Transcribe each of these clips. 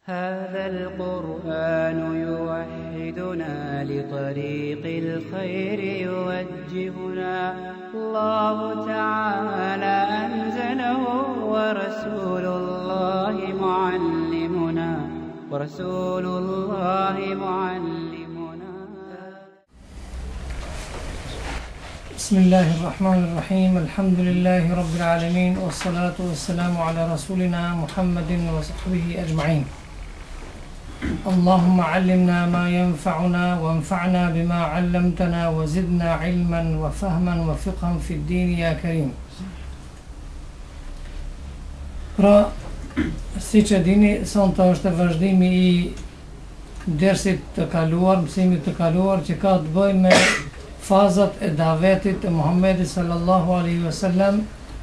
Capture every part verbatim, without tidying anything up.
هذا القرآن يوحدنا لطريق الخير يوجهنا الله تعالى أنزله ورسول الله معلمنا ورسول الله معلمنا. بسم الله الرحمن الرحيم. الحمد لله رب العالمين، والصلاة والسلام على رسولنا محمد وصحبه أجمعين. اللهم علمنا ما ينفعنا وانفعنا بما علمتنا وزدنا علما وفهما وفقها في الدين يا كريم. Pra, si që dini, sonte është vazhdimi i dersit të kaluar, mësimit të kaluar që ka të bëjë me fazat e davetit të Muhammedit sallallahu alaihi wasallam.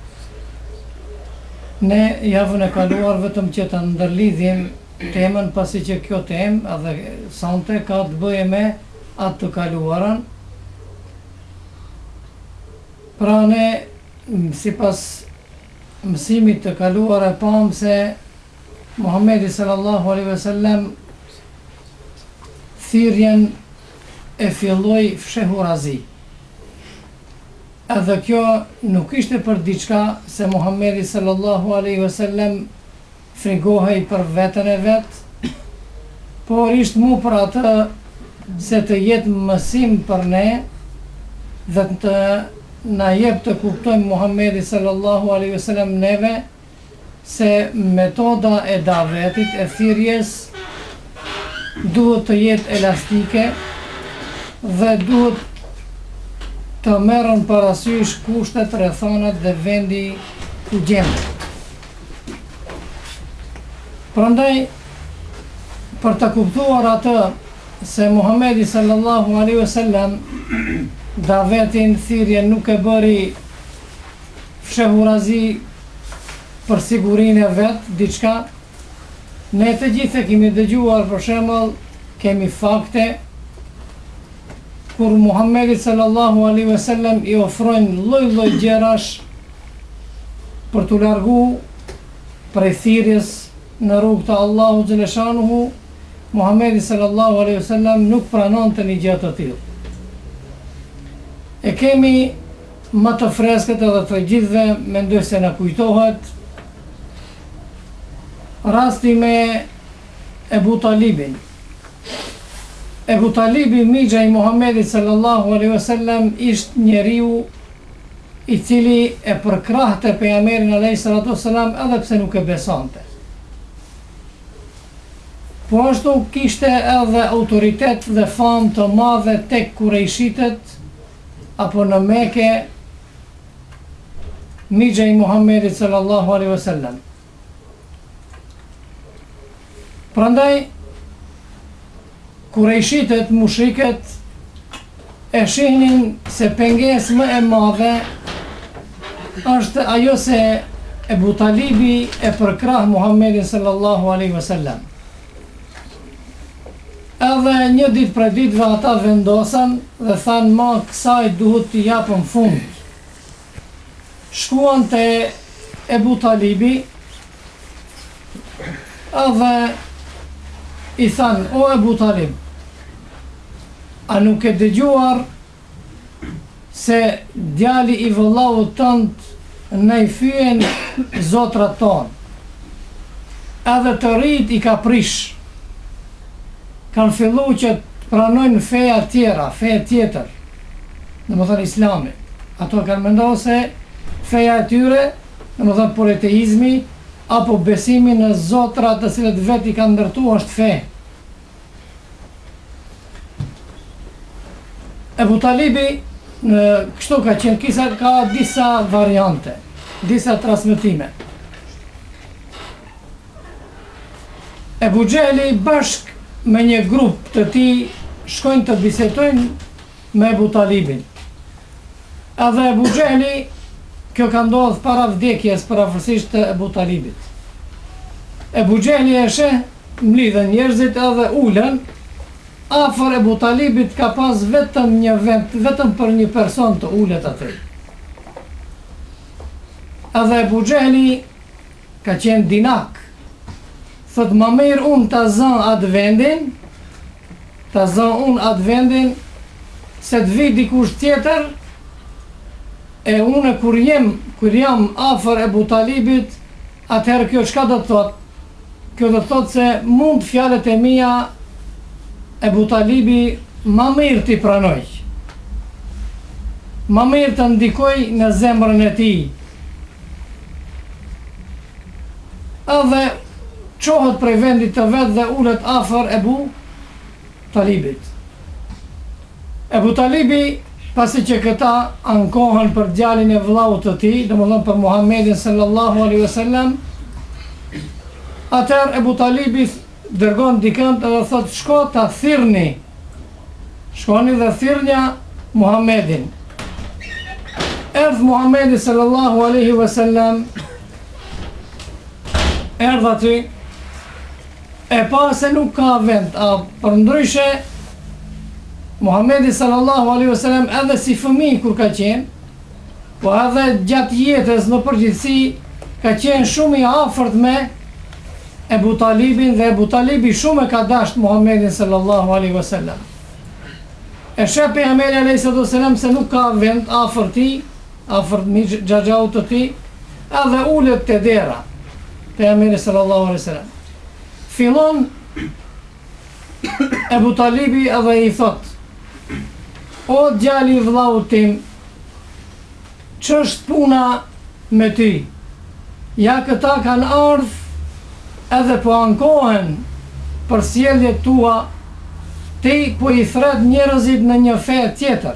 Ne javën e kaluar vetëm që të ndërlidhjem temën, pasi që kjo temë edhe sonte ka të bëjë me atë të kaluarën. Pra ne, sipas mësimit të kaluar e pam se Muhammedi sallallahu alaihi wasallam thirrjen e filloi fshehu razi. Edhe kjo nuk ishte për diçka se Muhammedi sallallahu alaihi wasallam frigohej për veten e vet, por ishte mu për atë se të jetë mësim për ne dhe të na jep të kuptojmë Muhammedi sallallahu alaihi wasallam neve se metoda e davetit, e thirrjes duhet të jetë elastike dhe duhet të merren parasysh kushtet, rrethonat dhe vendi ku gjendet. Prandaj, për të kuptuar atë se Muhammedi sallallahu alaihi wasallam davetin, thirrjen nuk e bëri fshehurazi për sigurinë e vet, diçka, ne të gjithë kemi dëgjuar, për shembull, kemi fakte kur Muhammedi sallallahu alaihi wasallam i ofrojnë lloj-lloj gjërash për t'u largu prej thirrjes në rrugë të Allahu xhaleshanuhu, Muhammedi sallallahu alaihi wasallam nuk pranonte një gjë të tillë. E kemi më të freskët edhe të gjithëve, mendoj se na kujtohet rasti me Ebu Talibin. Ebu Talibi, migja i Muhammedit sallallahu alaihi wasallam, ishte njeriu i cili e përkrahte pejgamberin alaihi salatu wasalam edhe pse nuk e besonte. Po ashtu kishte edhe autoritet dhe famë të madhe tek kurejshitet apo në Mekë, migja i Muhammedit sallallahu alaihi wasallam. Prandaj kurejshitet, mushriket e shihnin se pengesë më e madhe është ajo se Ebu Talibi e përkrah Muhammedin sallallahu alaihi wasallam. Edhe një ditë për ditëve ata vendosën dhe thanë, ma kësaj duhet t'i japën fund. Shkuan te Ebu Talibi edhe i thanë, o Ebu Talib, a nuk e dëgjuar se djali i vëllavut tënd në i fyen zotrat tonë, edhe të rit i ka prish, kanë fillu që të pranojnë feja tjera, feja tjetër, në më thënë islami. Ato kanë mendohë se feja e tyre, në më thënë politeizmi, apo besimi në zotrat të cilët vet i kanë ndërtu është fe. Ebu Talibi, në kështu ka qenë, kisa ka disa variante, disa transmetime. Ebu Gjehli bashk me një grup të ti shkojnë të bisetojnë me Ebu Talibin. Edhe Ebu Gjehli, kjo ka ndodhë para vdekjes parafërsisht të Ebu Talibit. Ebu Gjehli e sheh, mlidhen njerëzit edhe ulen, afër Ebu Talibit ka pas vetëm një vend, vetëm për një person të ulet aty. Edhe Ebu Gjehli ka qenë dinak, thot më mirë unë të zën atë vendin, të zën unë atë vendin, se të vi dikush tjetër, e unë kur jem, kur jam afër Ebu Talibit, atëherë kjo çka do të thot? Kjo do të thot se mund fjalët e mia Ebu Talibi më mirë t'i pranoj, më mirë të ndikoj në zemrën e tij. Edhe qohët prej vendit të vetë dhe ulet afër Ebu Talibit. Ebu Talibi, pasi që këta ankohen për djalin e vllaut të tij, domethënë për Muhammedin sallallahu alaihi wasallam, atëherë Ebu Talibi dërgon dikën edhe thot shko ta thirrni. Shkoni dhe thirrnja Muhammedin. Erdh Muhammedi sallallahu alaihi wasallam, erdh aty, e pa se nuk ka vend, a për ndryshe Muhammedi sallallahu alaihi wasallam edhe si fëmijë kur ka qenë, po edhe gjatë jetës në përgjithësi ka qenë shumë i afërt me Ebu Talibin dhe Ebu Talibi shumë e ka dasht Muhammedin sallallahu alaihi wasallam. E sheh pejgamberi alayhi wasallam se nuk ka vend afër tij, afër xhaxhaut të tij, edhe ulet te dera. Pejgamberi sallallahu alaihi wasallam fillon Ebu Talibi edhe i thot: o djali i vllaut tim, ç'është puna me ty? Ja këta kanë ardhur edhe po ankohen për sjelljet tua, ti po i thret njerëzit në një fe tjetër,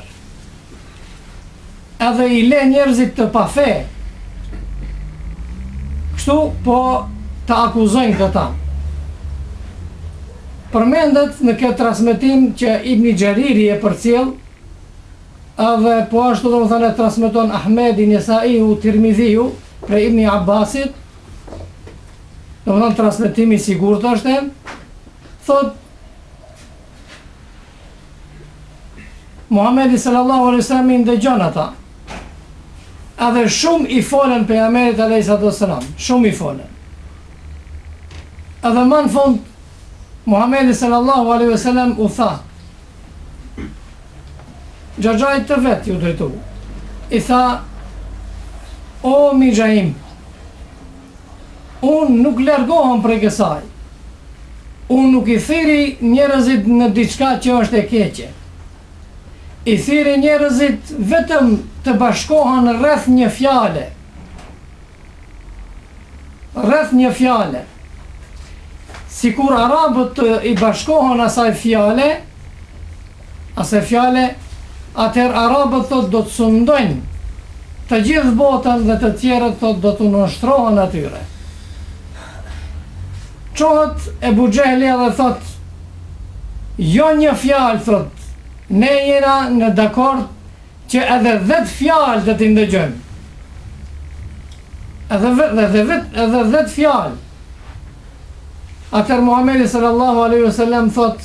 edhe i le njerëzit të pa fe, kështu po të akuzojnë këta. Përmendet në këtë transmetim që Ibn Gjariri e përcjell, edhe po ashtu do të thënë transmeton Ahmedi, Nesaiu, Tirmidhiu prej Ibn Abbasit, do të thënë transmetimi i sigurt është, thot Muhammedi sallallahu alaihi wasallam i ndëgjon ata, edhe shumë i folën pejgamberit alayhi wasallam, shumë i folën. Edhe më në fund Muhammedi sallallahu alaihi wasallam u tha xhaxhait të vet ju drejtu, i tha: o migjaim, unë nuk largohem prej kësaj, unë nuk i thiri njerëzit në diçka që është e keqe, i thiri njerëzit vetëm të bashkohen rreth një fjale, rreth një fjale, si kur arabët i bashkohen asaj fjale, asaj fjale, atëherë arabët thot do të sundojnë të gjithë botën dhe të tjerët thot do të nënshtrohen atyre. Qohët Ebu Xehli edhe thot: jo një fjalë, thot, ne jena në dakord që edhe dhjetë fjalë të t'i ndëgjojmë. Edhe vetë edhe vetë edhe dhjetë fjalë. Atëherë Muhammedi sallallahu alaihi wasallam thot,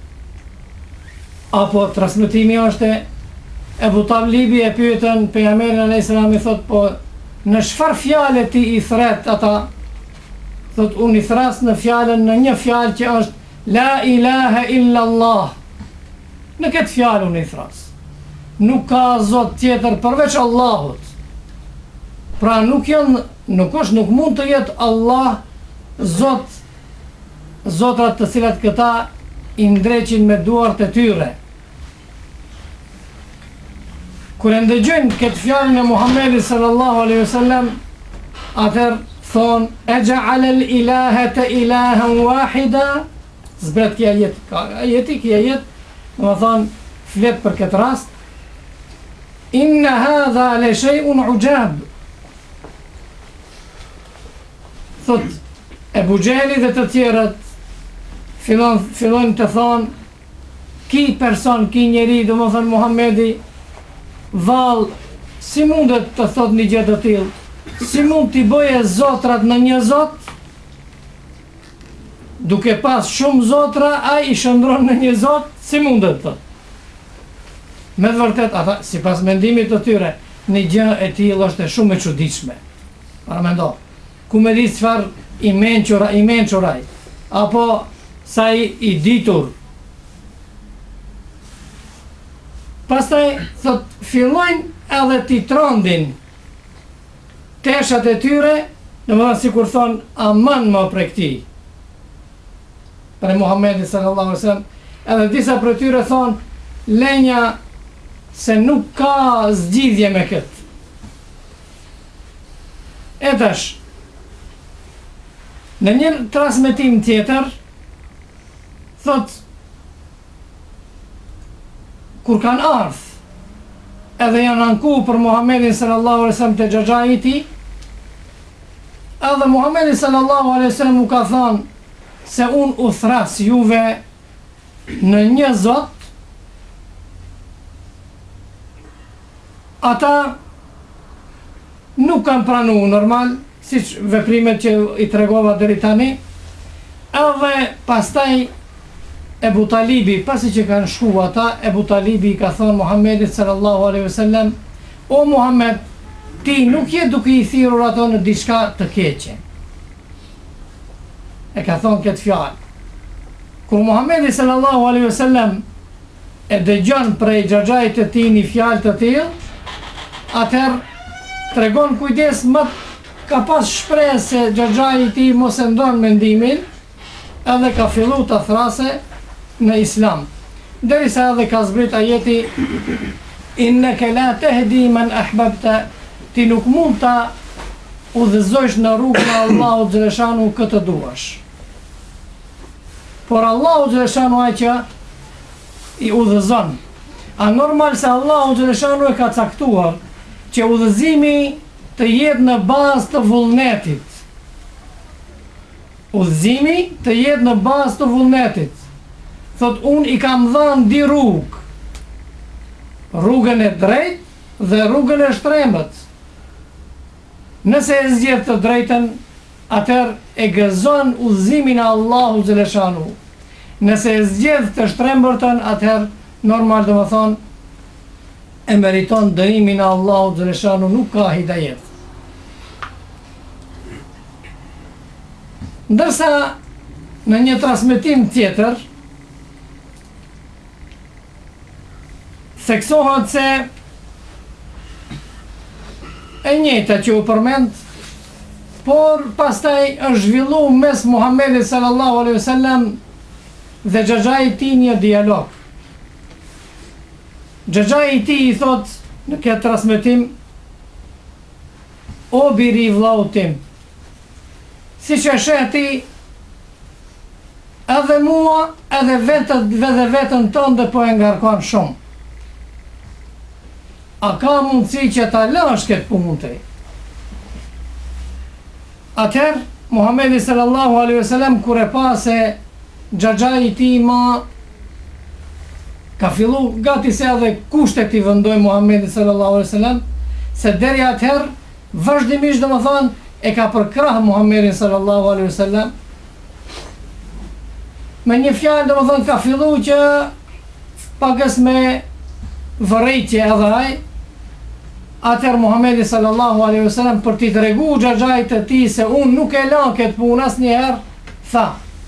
apo transmetimi është Ebu Talibi e pyetën pejgamberin alayhi salam, i thot: po në çfarë fjale ti i thret ata? Thot: unë i thras në fjalën, në një fjalë që është la ilaha illa Allah. Në këtë fjalë unë i thras. Nuk ka zot tjetër përveç Allahut. Pra nuk janë, nuk është, nuk mund të jetë Allah zot, zotrat të cilat këta i ndreqin me duart e tyre. Kur e ndëgjojnë këtë fjalën e Muhammedit sallallahu alaihi wasallam, atëherë thon: e ja'ala al-ilahata ilahan wahida. Zbret kja jetë, ka jeti kja jetë, do të thonë flet për këtë rast: inna hadha la shay'un ujab. Thot Ebu Xehli dhe të tjerët fillon fillojnë të thonë: ki person, ki njeri, do të thonë Muhammedi, vallë, si mundet të thot një gjë të tillë? Si mund t'i bëje zotrat në një zot? Duke pas shumë zotra, ai i shndron në një zot, si mundet të? Me të vërtet, ata, si pas mendimit të tyre, një gjë e tillë është e shumë e çuditshme. Para mendo, ku me di çfarë i mençura, i mençuraj. apo sa i, i ditur. Pastaj thot fillojnë edhe ti trondin teshat e tyre, domethënë sikur thon aman më prej këtij. Për Muhamedit sallallahu alaihi wasallam, edhe disa prej tyre thon lenja se nuk ka zgjidhje me këtë. E tash, në një transmetim tjetër, thot, kur kanë ardhë, edhe janë anku për Muhammedin sallallahu alaihi wasallam të xhaxha i tij, edhe Muhammedi sallallahu alaihi wasallam u ka thënë se unë u thras juve në një Zot, ata nuk kanë pranu normal, siç veprimet që i tregova deri tani, edhe pastaj Ebu Talibi, pasi që kanë shku ata, Ebu Talibi ka thonë Muhammedit sallallahu alaihi wasallam, o Muhammed, ti nuk je duke i thirrur ato në diçka të keqe. E ka thonë këtë fjalë. Kur Muhammedi sallallahu alaihi wasallam e dëgjon prej xhaxhait të tij një fjalë të tillë, atëherë tregon kujdes, më ka pas shpresë se xhaxhai i tij mos e ndon mendimin, edhe ka fillu të thrase në Islam. Derisa edhe ka zbrit ajeti inneke la tehdi man ahbabta, ti nuk mund ta udhëzosh në rrugën e Allahut xhaleshanu këtë duash. Por Allahu xhaleshanu ai që i udhëzon. A normal se Allahu xhaleshanu e ka caktuar që udhëzimi të jetë në bazë të vullnetit. Udhëzimi të jetë në bazë të vullnetit. Thot, unë i kam dhënë di rrugë. Rrugën e drejtë dhe rrugën e shtrembët. Nëse e zgjedh të drejtën, atëherë e gëzon udhëzimin e Allahut xhaleshanu. Nëse e zgjedh të shtrembërtën, atëherë normal do të thonë e meriton dënimin e Allahut xhaleshanu, nuk ka hidajet. Ndërsa në një transmetim tjetër theksohet se e njëjta që u përmend, por pastaj është zhvillu mes Muhammedit sallallahu alaihi wasallam dhe xhaxhait i tij një dialog. Xhaxhai i tij i thot në këtë transmetim, o biri i vllaut tim, si që sheh ti, edhe mua, edhe vetën, edhe vetën tënde po e ngarkon shumë. A ka mundësi që ta lësh këtë punë të? Atëherë, Muhammedi sallallahu alaihi wasallam kur e pa se xhaxhai i tij ma ka fillu gati se edhe kushtet i vendoi Muhammedi sallallahu alaihi wasallam, se deri atëherë vazhdimisht domethënë e ka përkrah Muhammedin sallallahu alaihi wasallam. Me një fjalë domethënë ka fillu që pakës me vërejtje edhe ai. Atëherë Muhammedi sallallahu alaihi wasallam për t'i tregu xhaxhait të tij se unë nuk e la këtë punë asnjëherë, tha: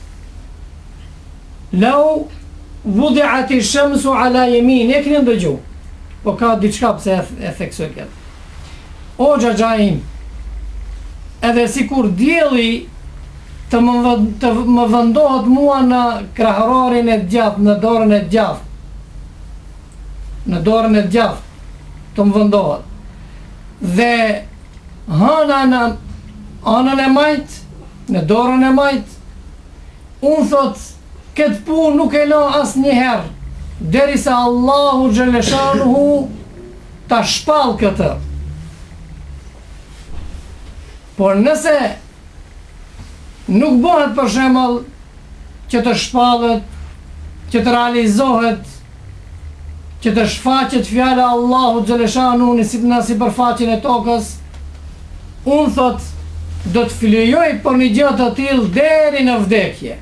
"Lau wudi'at ash-shamsu ala yamin", e keni ndëgju. Po ka diçka pse e theksoj këtë. O xhaxhaim, edhe sikur dielli të më, të më vendohet mua në krahërarin e djathtë, në dorën e djathtë, në dorën e djathtë të më vendohet, dhe hana në anën e majt, në dorën e majt, unë thot, këtë punë nuk e la asë njëherë, derisa Allahu xhaleshanuhu ta shpall këtë. Por nëse nuk bëhet për shembull që të shpallet, që të realizohet, që të shfaqet fjala Allahu xhaleshanu në sipërfaqen e tokës, unë thot, do të fillojoj për një gjë të tillë deri në vdekje.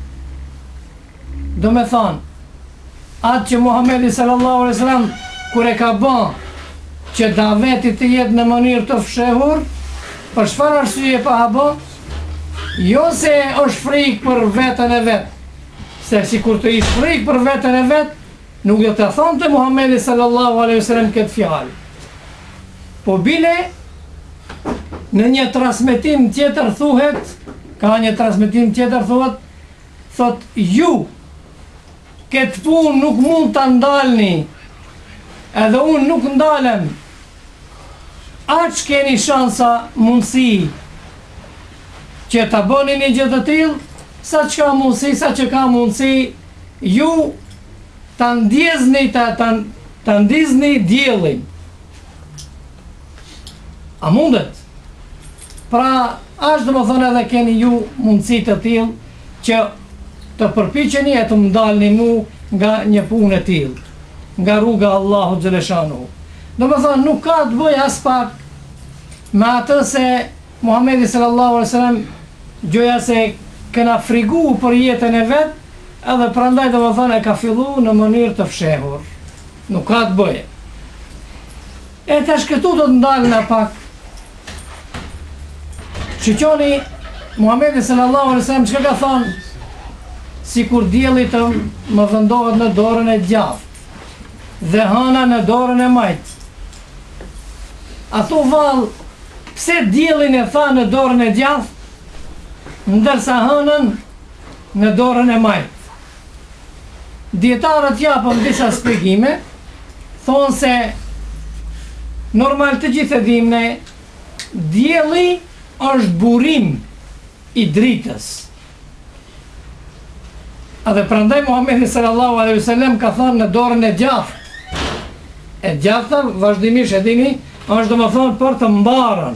Do me thonë, atë që Muhammedi sallallahu alaihi wasallam kur e ka bën që daveti të jetë në mënyrë të fshehur, për çfarë arsye pa ha bë? Jo se është frikë për vetën e vetë, se si kur të ishtë frikë për vetën e vetë, nuk do të thonë të Muhammedi sallallahu alaihi wasallam këtë fjalë. Po bile, në një transmetim tjetër thuhet, ka një transmetim tjetër thuhet, thot ju, këtë punë nuk mund të ndalni, edhe unë nuk ndalem, aq keni shansa mundësi që të bëni një gjë të tillë, sa që ka mundësi, sa që ka mundësi, ju të ndjezni, të, të, të ndizni diellin. A mundet? Pra, ashtë dhe më thënë edhe keni ju mundësi të tillë që të përpiqeni e të mdalni mu nga një punë e tillë, nga rruga Allahu xhaleshanu. Do më thënë, nuk ka të bëj as pak me atë se Muhammedi sallallahu alaihi wasallam gjoja se këna frigu për jetën e vetë, edhe prandaj do më thënë e ka fillu në mënyrë të fshehur. Nuk ka të bëje. E të shkëtu do të ndalë në pak. Shqyqoni, Muhammedi sallallahu alaihi wasallam që ka thonë, si kur dielli të më vendohet në dorën e djathtë dhe hëna në dorën e majtë. Ato valë, pse diellin e tha në dorën e djathtë, ndërsa hënën në dorën e majtë. Dietarët japën disa shpjegime, thonë se normal të gjithë e dimne, dielli është burim i dritës. Edhe prandaj Muhammedi sallallahu alaihi wasallam ka thënë në dorën e djathtë. E djathta vazhdimisht e dini, është do më thonë për të mbarën.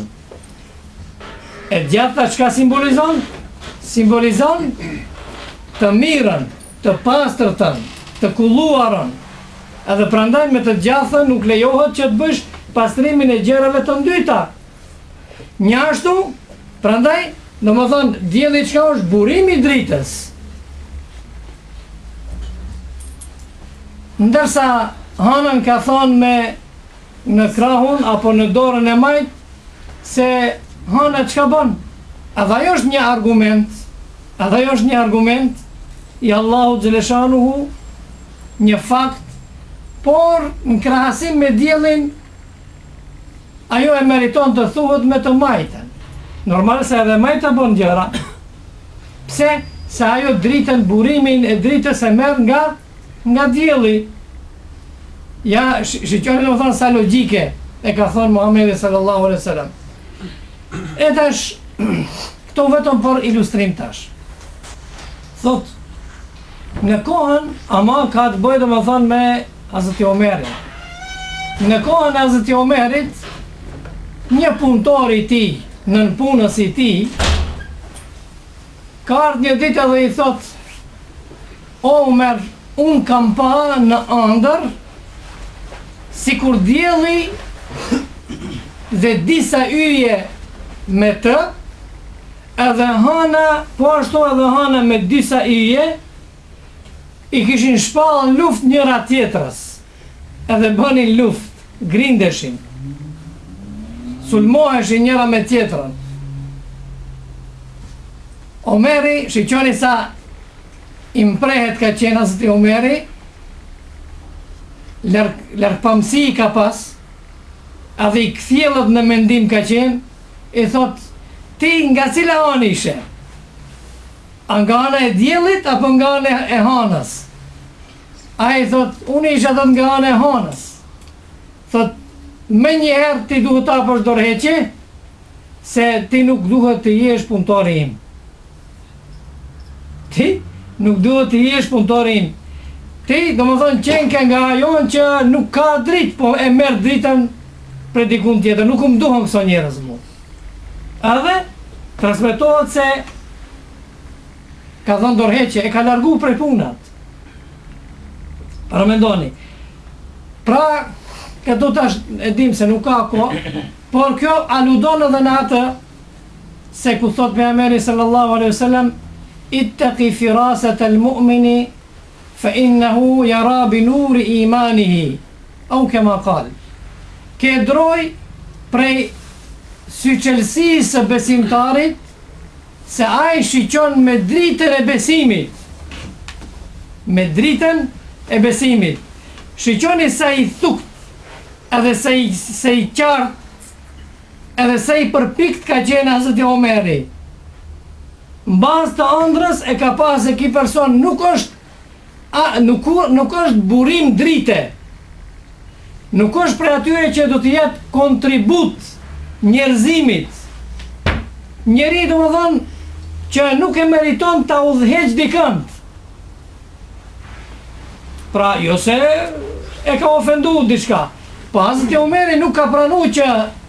E djathta çka simbolizon? Simbolizon të mirën, të pastërtën, të kulluarën. Edhe prandaj me të djathtën nuk lejohet që të bësh pastrimin e gjërave të ndyta. Njashtu, prandaj, do më thonë, dielli çka është burimi i dritës. Ndërsa hënën ka thonë me në krahun apo në dorën e majt se hëna çka bën. Edhe ajo është një argument, edhe ajo është një argument i Allahu xhaleshanuhu, një fakt, por në krahasim me diellin ajo e meriton të thuhet me të majtën. Normal se edhe majta bën gjëra. Pse? Se ajo dritën, burimin e dritës e merr nga nga dielli. Ja, shqyqoni në më thonë sa logjike e ka thonë Muhammedi sallallahu alaihi wasallam. E tash, këto vetëm për ilustrim tash. Thot, në kohën, ama ka të bëjë dhe më thonë me Hazreti Omerin. Në kohën e Hazreti Omerit, një punëtor i ti, nën punës i ti, ka ardhë një ditë edhe i thot, o Omer, unë kam pa në ëndër, si kur dielli dhe disa yje me të, edhe hëna, po ashtu edhe hëna me disa yje, i kishin shpallë luft njëra tjetrës, edhe bënin luft, grindeshin, sulmoheshin njëra me tjetrën. Omeri, shqyqoni sa imprehet ka qenë Hazreti Omeri, lërpamësi i ka pas, edhe i këthjelët në mendim ka qenë, i thot, ti nga cila anë ishe? A nga anë e diellit, apo nga anë e hanës? A i thot, unë isha dhe nga anë e hanës. Thot, me njëherë ti duhet ta për dorëheqje, se ti nuk duhet të jesh punëtori im. Ti nuk duhet të jesh punëtori im. Ti, do më thonë, qenke nga ajon që nuk ka dritë, po e merë dritën për dikun tjetër, nuk më duhen këso njerëz mu. Edhe, transmetohet se ka thënë dorëheqje, e ka largu prej punat. Para mendoni. Pra, këto tash e dim se nuk ka ko, por kjo aludon edhe në atë, se ku thot pejgamberi sallallahu alaihi wasallam, ittaqi firasat al-mu'mini, fa innahu yara bi nuri imanihi, au kema qal. Ke droj prej syqelsisë së besimtarit, se ai shiqon me dritën e besimit. Me dritën e besimit. Shiqoni sa i thukt, edhe sa i, sa i qartë, edhe sa i përpikt ka qenë Hazreti Omeri. Në bazë të ëndrës e ka pas e ki person nuk është a, nuk, nuk është burim drite. Nuk është për atyre që do të jetë kontribut njerëzimit. Njeri do më thonë që nuk e meriton të udhëheq dikënd. Pra, jo se e ka ofendu diçka. Po Hazreti Omeri nuk ka pranu që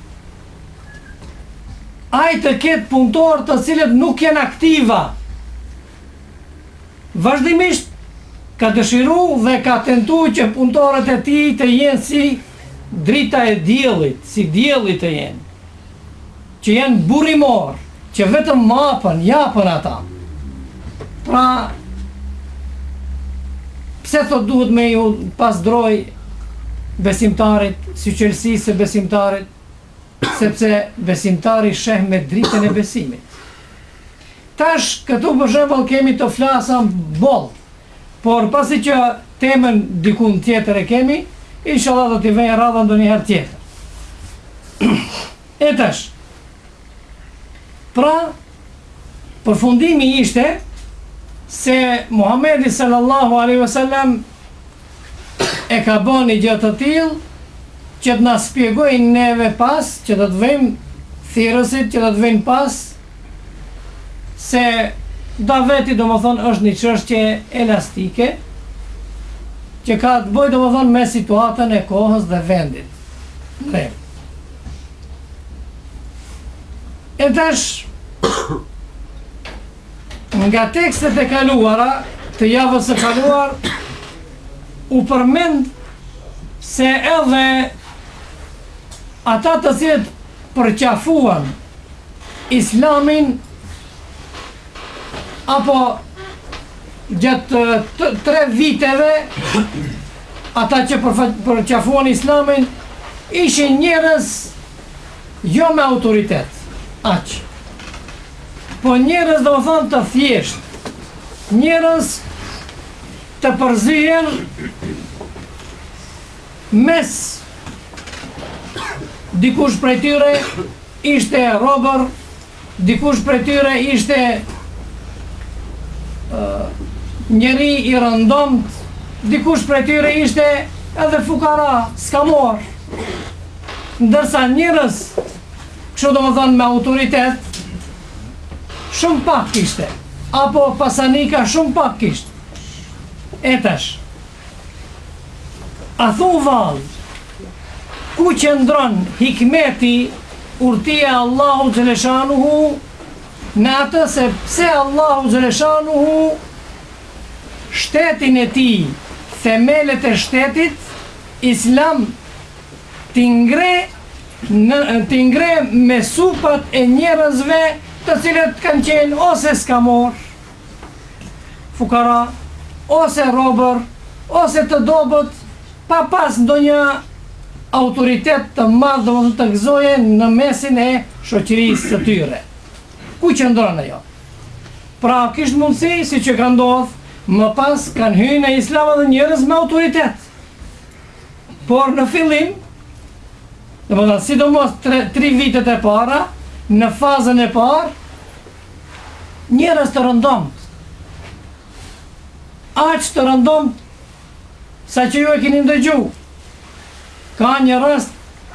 ai të ketë punëtor të cilët nuk janë aktiva. Vazhdimisht ka dëshiru dhe ka tentu që punëtorët e tij të jenë si drita e diellit, si dielli të jenë. Që janë burimor, që vetëm mapën, japën ata. Pra, pse thot duhet me ju pasdroj besimtarit, si qelësisë e besimtarit, sepse besimtari sheh me dritën e besimit. Tash, këtu për shembull kemi të flasëm boll, por pasi që temën dikun tjetër e kemi, inshallah do t'i vejë radha ndonjëherë tjetër. E tash, pra, përfundimi ishte se Muhamedi sallallahu alaihi wasallam e ka bën një gjë të tillë që të na shpjegojnë neve pas, që do të vëjmë thirrësit, që do të vëjnë pas, se daveti do më thonë është një çështje elastike, që ka të bëjë do më thonë me situatën e kohës dhe vendit. Ne. E tash, nga tekstet e kaluara, të javës e kaluar, u përmend se edhe ata të cilët përqafuan Islamin apo gjatë tre viteve ata që përqafuan Islamin ishin njerëz jo me autoritet, aq, po njerëz do të thonë të thjesht, njerëz të përzyen mes dikush prej tyre ishte robër, dikush prej tyre ishte uh, njeri i rëndomt, dikush prej tyre ishte edhe fukara, skamor. Ndërsa njerëz, kështu do më thënë me autoritet, shumë pak ishte, apo pasanika shumë pak ishte. E tash, a thu vallë, ku qëndron hikmeti, urtia Allahu Gjeleshanuhu, në atë se pse Allahu Gjeleshanuhu shtetin e tij, themelet e shtetit, Islam t'ingre t'ingre me supat e njerëzve të cilët kanë qenë ose skamor, fukara, ose robër, ose të dobët, pa pas ndonjë autoritet të madh dhe të gëzojen në mesin e shoqërisë së tyre. Ku qëndron ajo? Pra kishte mundësi, si që ka ndodhur, më pas kanë hyrë në Islam edhe njerëz me autoritet. Por në fillim, domethënë sidomos tri vitet e para, në fazën e parë, njerëz të rëndomt. Aq të rëndomt sa që ju e keni ndëgju. Ka një rast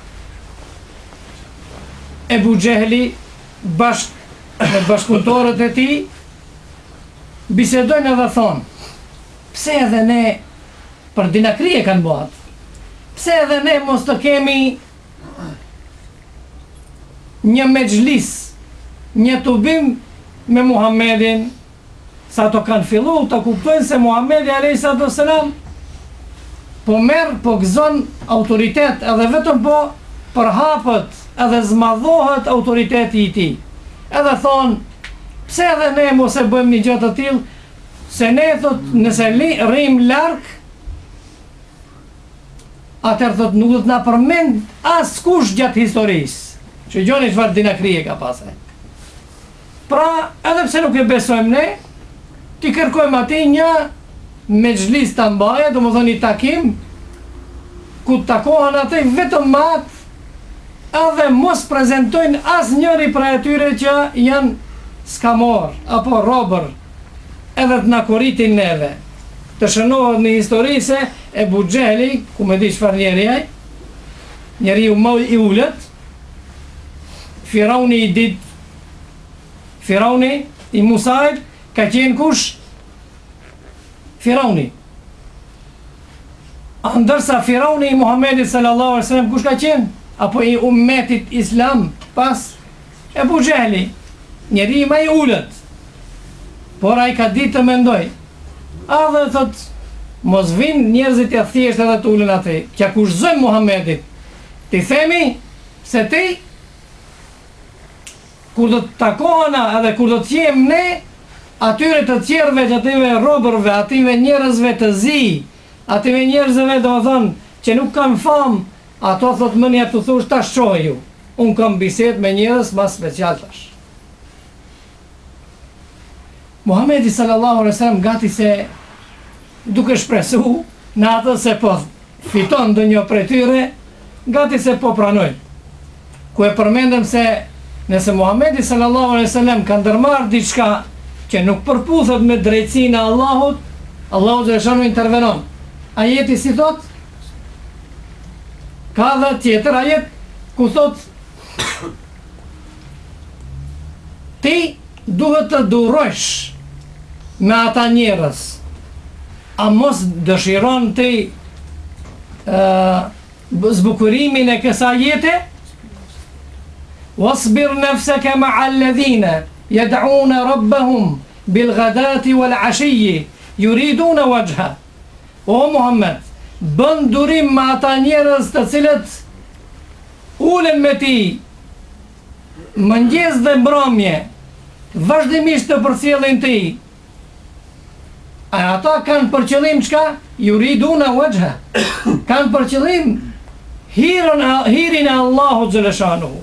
Ebu Gjehli bashk, me bashkëpunëtorët e tij bisedojnë edhe thonë, pse edhe ne për dinakrije kanë bëhat, pse edhe ne mos të kemi një mexhlis, një tubim me Muhammedin, sa to kanë fillu të kuptojnë se Muhammedi alayhi salatu wassalam po merë, po gëzon autoritet, edhe vetëm po përhapët, edhe zmadhohet autoriteti i tij. Edhe thonë, pse edhe ne mos e bëjmë një gjë të tillë, se ne thot, nëse rrim larg, atëherë thot nuk do të na përmend askush gjatë historisë. Që gjoni çfarë dinakrije ka pasur. Pra, edhe pse nuk e besojmë ne, ti kërkojmë ati një me gjlis të mbaje, do më thoni takim, ku takohen ati vetëm matë, edhe mos prezentojnë as njëri për e tyre që janë skamor, apo robër, edhe të nakoritin neve. Të shënohet në histori se Ebu Xheli, ku me di çfarë njeri ai, njeri u më i ullët, Firauni i dit, Firauni i Musait, ka qenë kush? Firauni. Ndërsa Firauni i Muhammedit sallallahu alaihi wasallam kush ka qenë? Apo i ummetit islam pas? Ebu Xheli, njeri më i ullët, por ai ka ditë të mendoj. A dhe thot, mos vinë njerëzit e thjesht edhe të ullën atë, kja kush zëmë Muhammedit, ti themi se ti, kur do të takohena edhe kur do të jem ne, atyre të tjerëve që ative robërve, ative njerëzve të zi, ative njerëzve do më thonë, që nuk kam famë, ato thot mënja të thush tash qohë ju, unë kam biset me njerëz ma special tash. Muhammedi sallallahu alaihi wasallam gati se duke shpresu në atë se po fiton dë një prej tyre, gati se po pranoj. Ku e përmendëm se nëse Muhammedi sallallahu alaihi wasallam ka ndërmarrë diçka që nuk përputhet me drejtsinë e Allahut, Allahu xhaleshanu intervenon. Ajeti si thot? Ka dhe tjetër ajet ku thot ti duhet të durosh me ata njerëz, a mos dëshiron ti uh, zbukurimin e kësa jete? Wasbir nafsaka ma'a alladhina yad'una rabbahum bil ghadati wal 'ashiyyi yuriduna wajha. O Muhammed, bën durim me ata njerëz të cilët ulen me ti mëngjes dhe mbrëmje, vazhdimisht të përcjellin ti. A ata kanë për qëllim çka? Yuriduna wajha. Kanë për qëllim hirin hirin e Allahut xhaleshanuhu.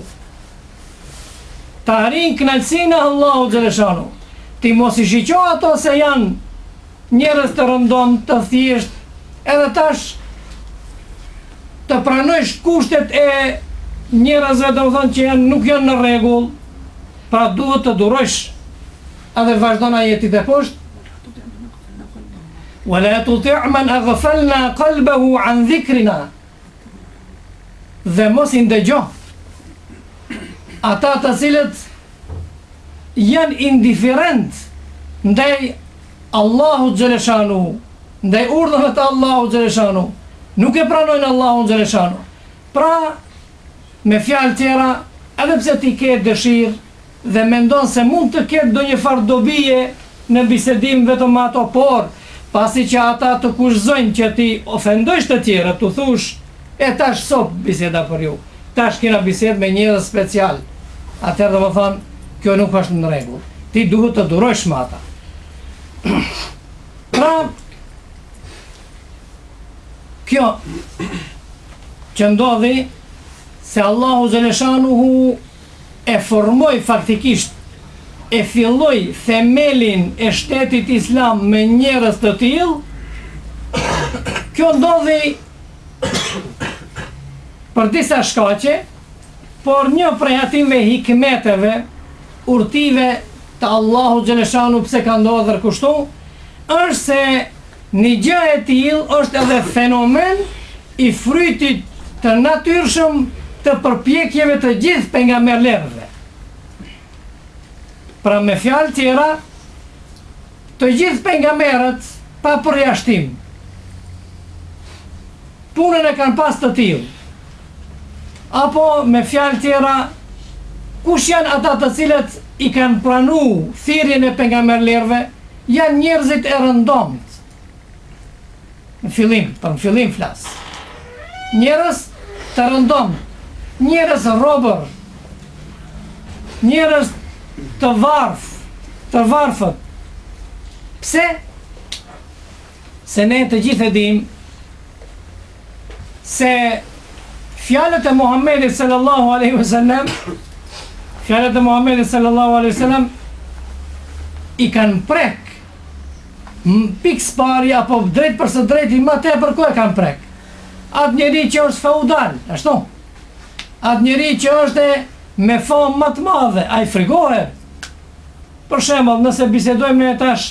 Ta arrin kënaqësinë e Allahut xhaleshanuhu. Ti mos i shiqo ato se janë njerëz të rëndom, të thjesht, edhe tash të pranojsh kushtet e njerëzve, do të thonë që janë, nuk janë në rregull, pra duhet të durosh. Edhe vazhdon ajeti e poshtë. ولا تطع من أغفلنا قلبه عن ذكرنا. Dhe mos i ndëgjo ata të cilët janë indiferent ndaj Allahut xhaleshanu, ndaj urdhave të Allahut xhaleshanu, nuk e pranojnë Allahun xhaleshanu. Pra, me fjalë tjera, edhe pse ti ke dëshirë dhe mendon se mund të ketë ndonjë farë dobije në bisedim vetëm ato, por pasi që ata të kushzojnë që ti ofendojsh të tjera, të thush, e tash sot biseda për ju, tash kena bised me njerëz special, atëherë do më thonë, kjo nuk është në rregull, ti duhet të durojsh me ata. Pra, kjo që ndodhi se Allahu xhaleshanuhu e formoi faktikisht, e filloi themelin e shtetit islam me njerëz të tillë, kjo ndodhi për disa shkaqe, por një prej ative hikmeteve, urtive të Allahu xhaleshanu pse ka ndodhur kështu, është se një gjë e tillë është edhe fenomen i frytit të natyrshëm të përpjekjeve të gjithë pejgamberëve. Pra me fjalë tjera, të gjithë pejgamberët pa përjashtim punën e kanë pas të tillë. Apo me fjalë tjera, kush janë ata të cilët i kanë pranu thirrjen e pejgamberëve, janë njerëzit e rëndomit. Në fillim, për në fillim flas. Njerëz të rëndomit, njerëz robër, njerëz të varf, të varfët. Pse? Se ne të gjithë e dim se fjalët e Muhammedit sallallahu alaihi wasallam, fjalët e Muhammedit sallallahu alaihi wasallam i kanë prek pikës pari apo drejt për së drejti ma tepër ku e kanë prek atë njeri që është feudal, ashtu atë njeri që është me famë më të madhe, a i frigohet. Për shembull, nëse bisedojmë ne tash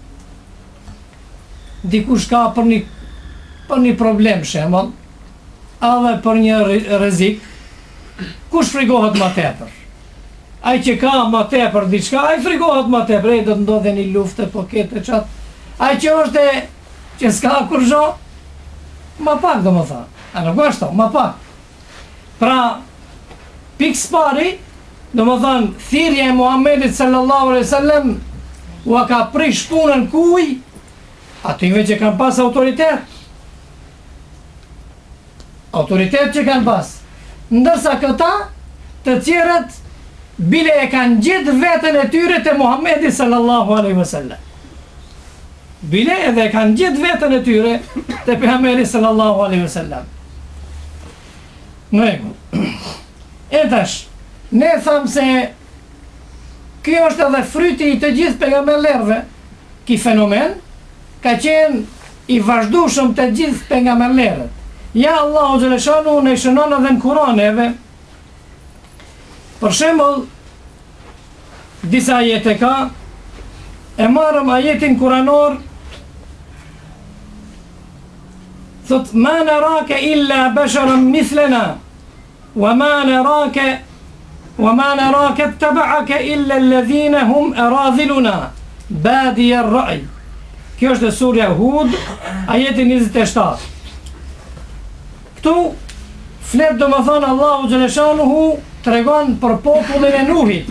dikush ka për një për një problem shembull, edhe për një rrezik, kush frigohet më tepër? Ai që ka më tepër diçka, ai frigohet më tepër, ai do të ndodhe një luftë po këtë çat. Ai që është që s'ka kurrë, më pak domethënë. A nuk është, më pak. Pra, pikë pari, domethënë thirrja e Muhamedit sallallahu alaihi wasallam u ka prish punën kuj atyve që kanë pas autoritet. Autoritet që kanë pas. Ndërsa këta, të tjerët, bile e kanë gjithë vetën e tyre të Muhamedi sallallahu alaihi wasallam. Bile edhe kanë gjithë vetën e tyre të pejgamberi sallallahu alaihi wasallam. Në e tash, ne thamë se kjo është edhe fryti i të gjithë pejgamberlerve. Ki fenomen ka qenë i vazhdueshëm të gjithë pejgamberlerët. Ja Allahu xhaleshanu në shënon edhe në Kur'an edhe. Për shembull, disa ajete ka, e marrëm ajetin kuranor, thot, ma narake illa basharan mithlena, wa ma narake, wa ma narake taba'ake illa alladhina hum aradhiluna, badiya ar-ra'i. Kjo është surja Hud, ajeti njëzet e shtatë. Këtu, flet do më thonë Allahu Gjeleshanuhu të regon për popullin e Nuhit.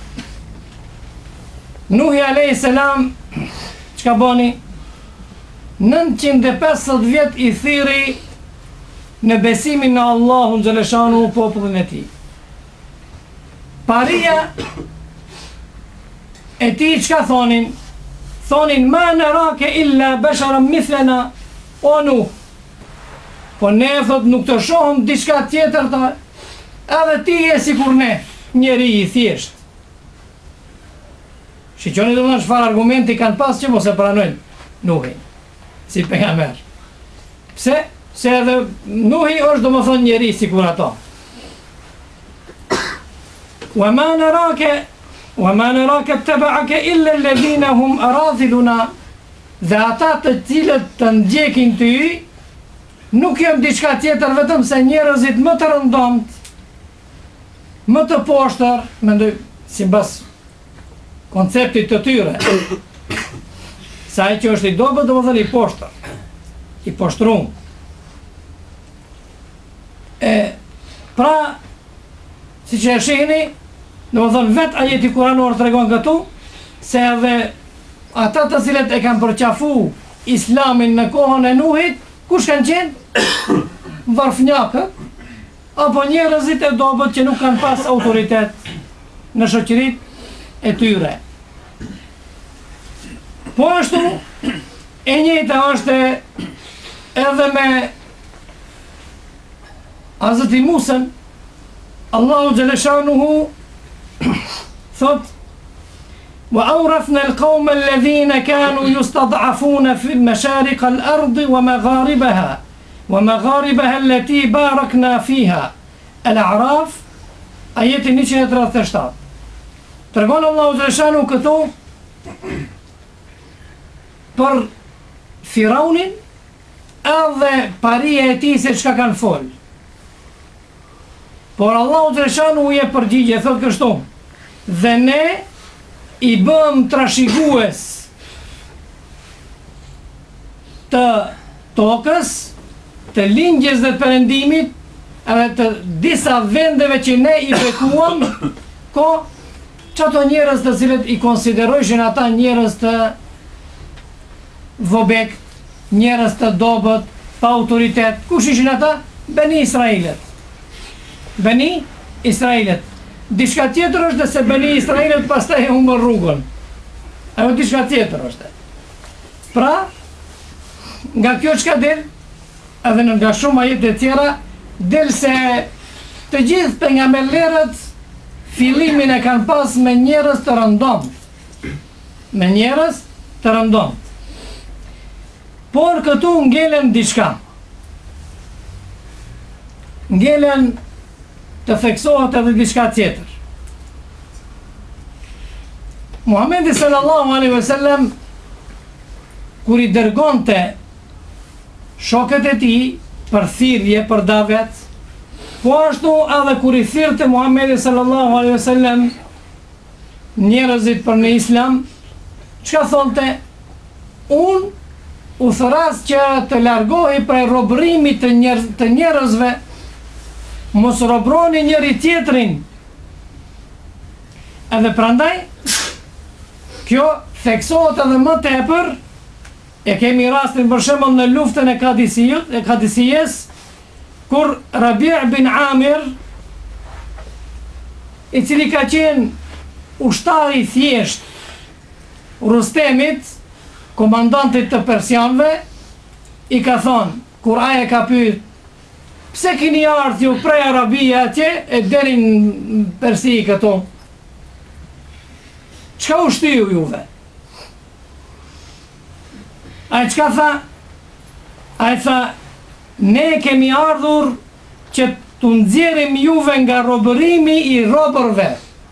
Nuhi alayhis salam, çka bani? nëntëqind e pesëdhjetë vjet i thiri në besimin në Allahun Gjeleshanuhu popullin e tij. Paria e tij çka thonin? Thonin, ma narake illa basharan mithlena, o Nuh. Po ne, thot, nuk të shohëm diçka tjetër ta, edhe ti je sikur ne, njeri i thjesht. Shiqoni do të çfarë argumenti kanë pas që mos e pranojnë Nuhin, si pejgamber. Pse? Se edhe Nuhi është do më thonë njeri sikur ato. Wa ma narake Wa ma narake taba'ake illa alladhina hum aradhiluna, dhe ata të cilët të ndjekin ty nuk jam diçka tjetër vetëm se njerëzit më të rëndomt, më të poshtër, mendoj sipas konceptit të tyre. Sa ai që është i dobët, domethënë i poshtër, i poshtrum. E pra, siç e shihni, domethënë vetë ajeti kuranor tregon këtu se edhe ata të cilët e kanë përqafu islamin në kohën e Nuhit, kush kanë qenë? Varfnjakë, apo njerëzit e dobët që nuk kanë pas autoritet në shoqëritë e tyre. Po ashtu, e njëjta është edhe me Hazreti Musën. Allahu Gjeleshanuhu thot, wa awrathna al-qawma alladhina kanu yustad'afuna fi mashariq al-ardi wa magharibaha wa magharibaha allati barakna fiha. Al-A'raf, ajeti njëqind e tridhjetë e shtatë. Tregon Allahu Gjeleshanu këtu për Firaunin edhe paria e tij se çka kanë fol. Por Allahu Gjeleshanu u je përgjigje, thot kështu, dhe ne i bëm trashëgues të tokës, të lindjes dhe të perëndimit, edhe të disa vendeve që ne i bekuam, ko çato njerëz të cilët i konsiderojshin ata njerëz të vobek, njerëz të dobët, pa autoritet. Kush ishin ata? Beni Israilet. Beni Israilet. Diçka tjetër është se Beni Israilet pastaj e humbën rrugën. Ajo diçka tjetër është. Pra, nga kjo çka del, edhe nga shumë ajete të tjera, del se të gjithë pejgamberët fillimin e kanë pas me njerëz të rëndom. me njerëz të rëndomt. Por këtu ngelen diçka. Ngelen të theksohet edhe diçka tjetër. Muhamedi sallallahu alaihi wasallam kur i dërgonte shokët e tij për thirrje, për davet, po ashtu edhe kur i thirrte Muhamedi sallallahu alaihi wasallam njerëzit për në islam, çka thonte? Unë u thëras që të largohi prej robërimit të, njerëz, të njerëzve, mos robroni njëri tjetrin. Edhe prandaj, kjo theksohet edhe më tepër, e kemi rastin për shembull në luftën e Kadisijës, e Kadisijës, kur Rabi' bin Amir, i cili ka qenë ushtari thjesht Rustemit, komandantit të persianëve, i ka thonë, kur aje ka pyet, pse keni ardhur ju prej Arabia atje e deri në Persi këto? Çka u shtiu juve? Ai çka tha? Ai tha, ne kemi ardhur që të nxjerrim juve nga robërimi i robërve.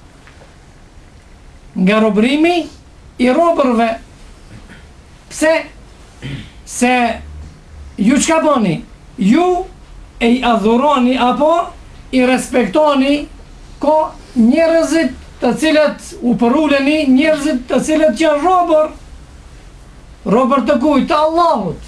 Nga robërimi i robërve. Pse? Se ju çka bëni? Ju e i adhuroni apo i respektoni ko njerëzit të cilët u përuleni, njerëzit të cilët janë robër. Robër të kujt? Të Allahut.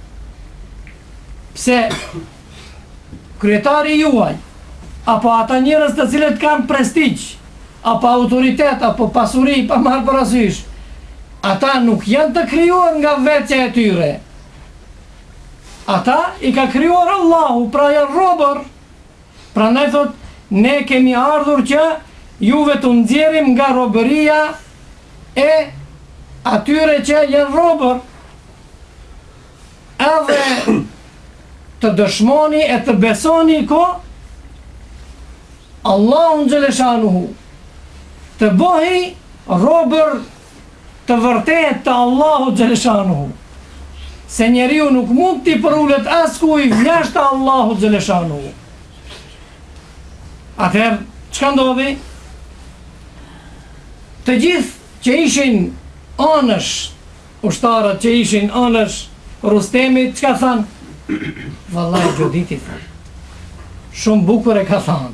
Pse kryetari juaj, apo ata njerëz të cilët kanë prestigj, apo autoritet, apo pasuri, pa marrë parasysh, ata nuk janë të krijuar nga vetja e tyre. Ata i ka krijuar Allahu, pra janë robër. Prandaj thot, ne kemi ardhur që juve të nxjerrim nga robëria e atyre që janë robër, edhe të dëshmoni e të besoni ko Allahun xhaleshanuhu, të bëhi robër të vërtet të Allahut xhaleshanuhu, se njeriu nuk mund t'i përullet askuj jashtë Allahut xhaleshanuhu. Atëherë, çka ndodhi? Të gjithë që ishin anësh, ushtarët që ishin anësh Rustemit, çka thanë? Vallai Gjoditi thanë. Shumë bukur e ka thanë.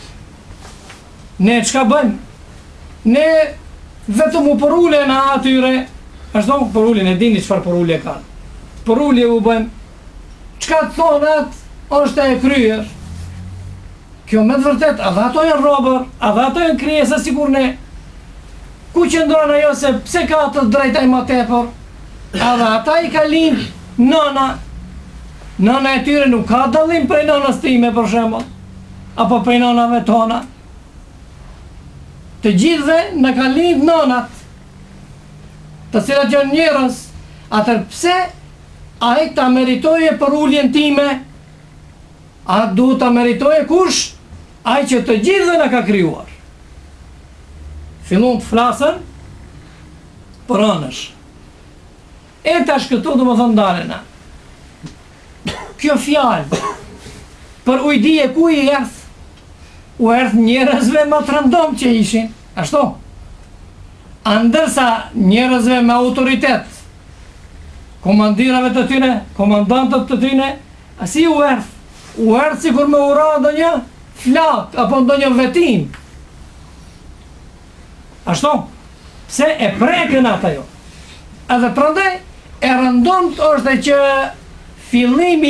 Ne çka bëjmë? Ne vetëm u përullën a atyre, ashtu përullën, e dini çfarë përullë kanë. Përullë u bëjmë. Çka të thonë atë është e kryer. Kjo me të vërtet, edhe ato janë robër, edhe ato janë krijesa sikur ne. Ku qëndron ajo se pse ka të drejtaj më tepër? Edhe ata i ka lind nëna. Nëna e tyre nuk ka dallim prej nënës time për shembull, apo prej nënave tona. Të gjithëve në ka lind nënat, të cilat janë njerëz. Atër pse ai ta meritoje për ulljen time? A duhet ta meritoje kush? Ai që të gjithëve në ka krijuar. Fillon të flasën për anësh. E tash këtu do më thënë dalena. Kjo fjalë për ujdije ku i erdh? U erdh njerëzve më të rëndom që ishin, ashtu. Andërsa njerëzve me autoritet, komandirave të tyre, komandantët të tyre, asi u erdh? U erdh sikur me ura ndonjë flak apo ndonjë vetim. Ashtu, pse e prekën ata jo. Edhe prandaj e rëndomt është që fillimi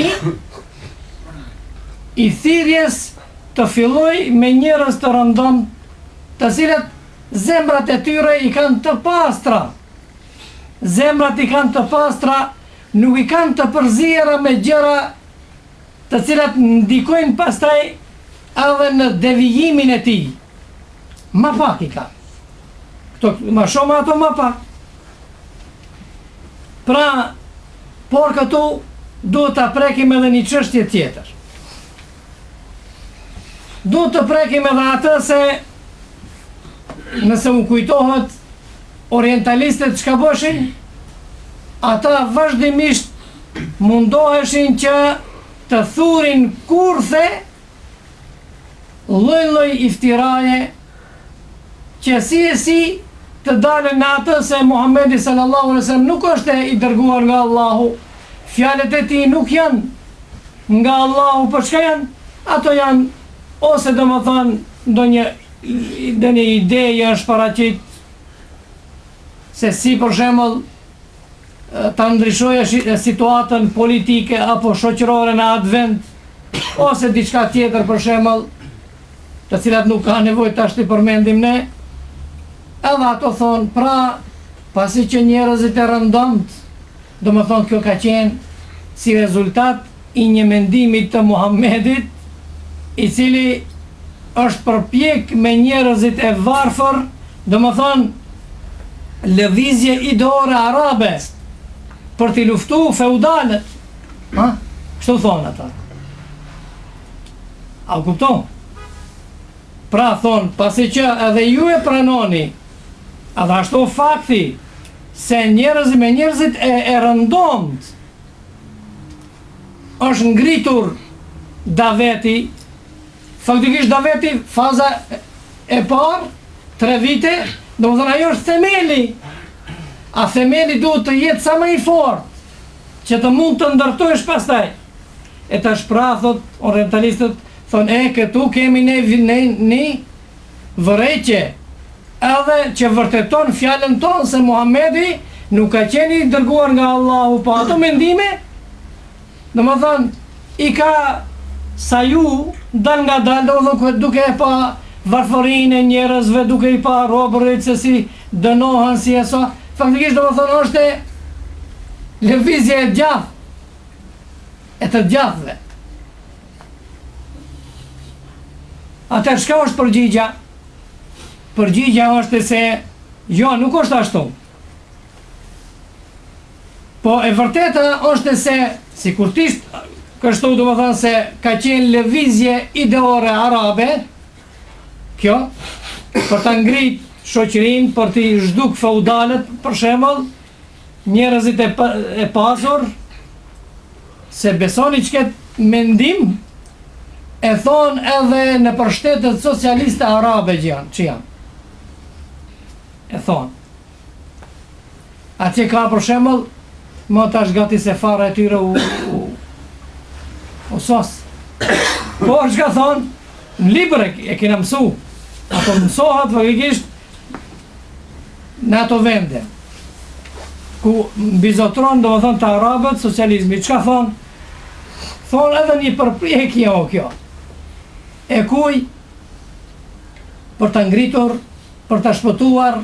i thirrjes të filloj me njerëz të rëndom, të cilët zemrat e tyre i kanë të pastra. Zemrat i kanë të pastra, nuk i kanë të përziera me gjëra të cilat ndikojnë pastaj edhe në devijimin e tij. Ma pak i ka. Këto, ma shumë ato ma pak. Pra, por këtu duhet të prekim edhe një çështje tjetër. Duhet të prekim edhe atë se nëse u kujtohet orientalistët çka bëshin? Ata vazhdimisht mundoheshin që të thurin kurthe lloj-lloj iftiraje që si e si të dalën në atë se Muhamedi sallallahu alaihi wasallam nuk është i dërguar nga Allahu, fjalët e tij nuk janë nga Allahu, për çka janë? Ato janë ose domethënë ndonjë ndonjë ide është paraqit se si për shembull ta ndryshojë situatën politike apo shoqërore në atë vend, ose diçka tjetër për shembull, të cilat nuk ka nevojë tash të përmendim ne. Edhe ato thonë, pra, pasi që njerëzit e rëndomt, do më thonë kjo ka qenë si rezultat i një mendimit të Muhammedit, i cili është përpjek me njerëzit e varfër, do më thonë lëvizje ideore arabe, për t'i luftu feudalët. Ha? Kështu thonë ata. A u kupton? Pra thonë, pasi që edhe ju e pranoni, edhe ashtu fakti se njerëzit me njerëzit e, e rëndomt është ngritur daveti, faktikisht daveti faza e parë, tre vite, do më thënë ajo është themeli, a themeli duhet të jetë sa më i fort, që të mund të ndërtojsh pastaj. E të shprathot, orientalistët, thonë, e, këtu kemi ne një vërejqe, edhe që vërteton fjallën tonë se Muhamedi nuk ka qeni dërguar nga Allahu, pa ato mendime, dhe më thënë, i ka sa ju, dal nga dal, dhe duke e pa varfërinë e njerëzve, duke i pa robërit, se si dënohen, si e so, faktikisht dhe më thënë, është lëvizje e gjath, e të gjathve. Atër shka është përgjigja? Përgjigja është se jo, nuk është ashtu. Po e vërteta është se, si kur tisht kështu do më thënë se ka qenë lëvizje ideore arabe, kjo, për të ngrit shoqërinë, për të zhduk feudalët, për shembull, njerëzit e, e pasur, se besoni që këtë mendim, e thonë edhe në përshtetet socialiste arabe që janë, që janë. E thonë. Atje ka për shembull, më tash gati se fara e tyre u, u, u sos. Por që ka thonë, në libre e kena mësu, ato mësohat vërgjisht në ato vende, ku mbizotron do më thonë të arabët socializmi. Që ka thonë? Thonë edhe një përpjekje o kjo. E kuj për të ngritur, për të shpëtuar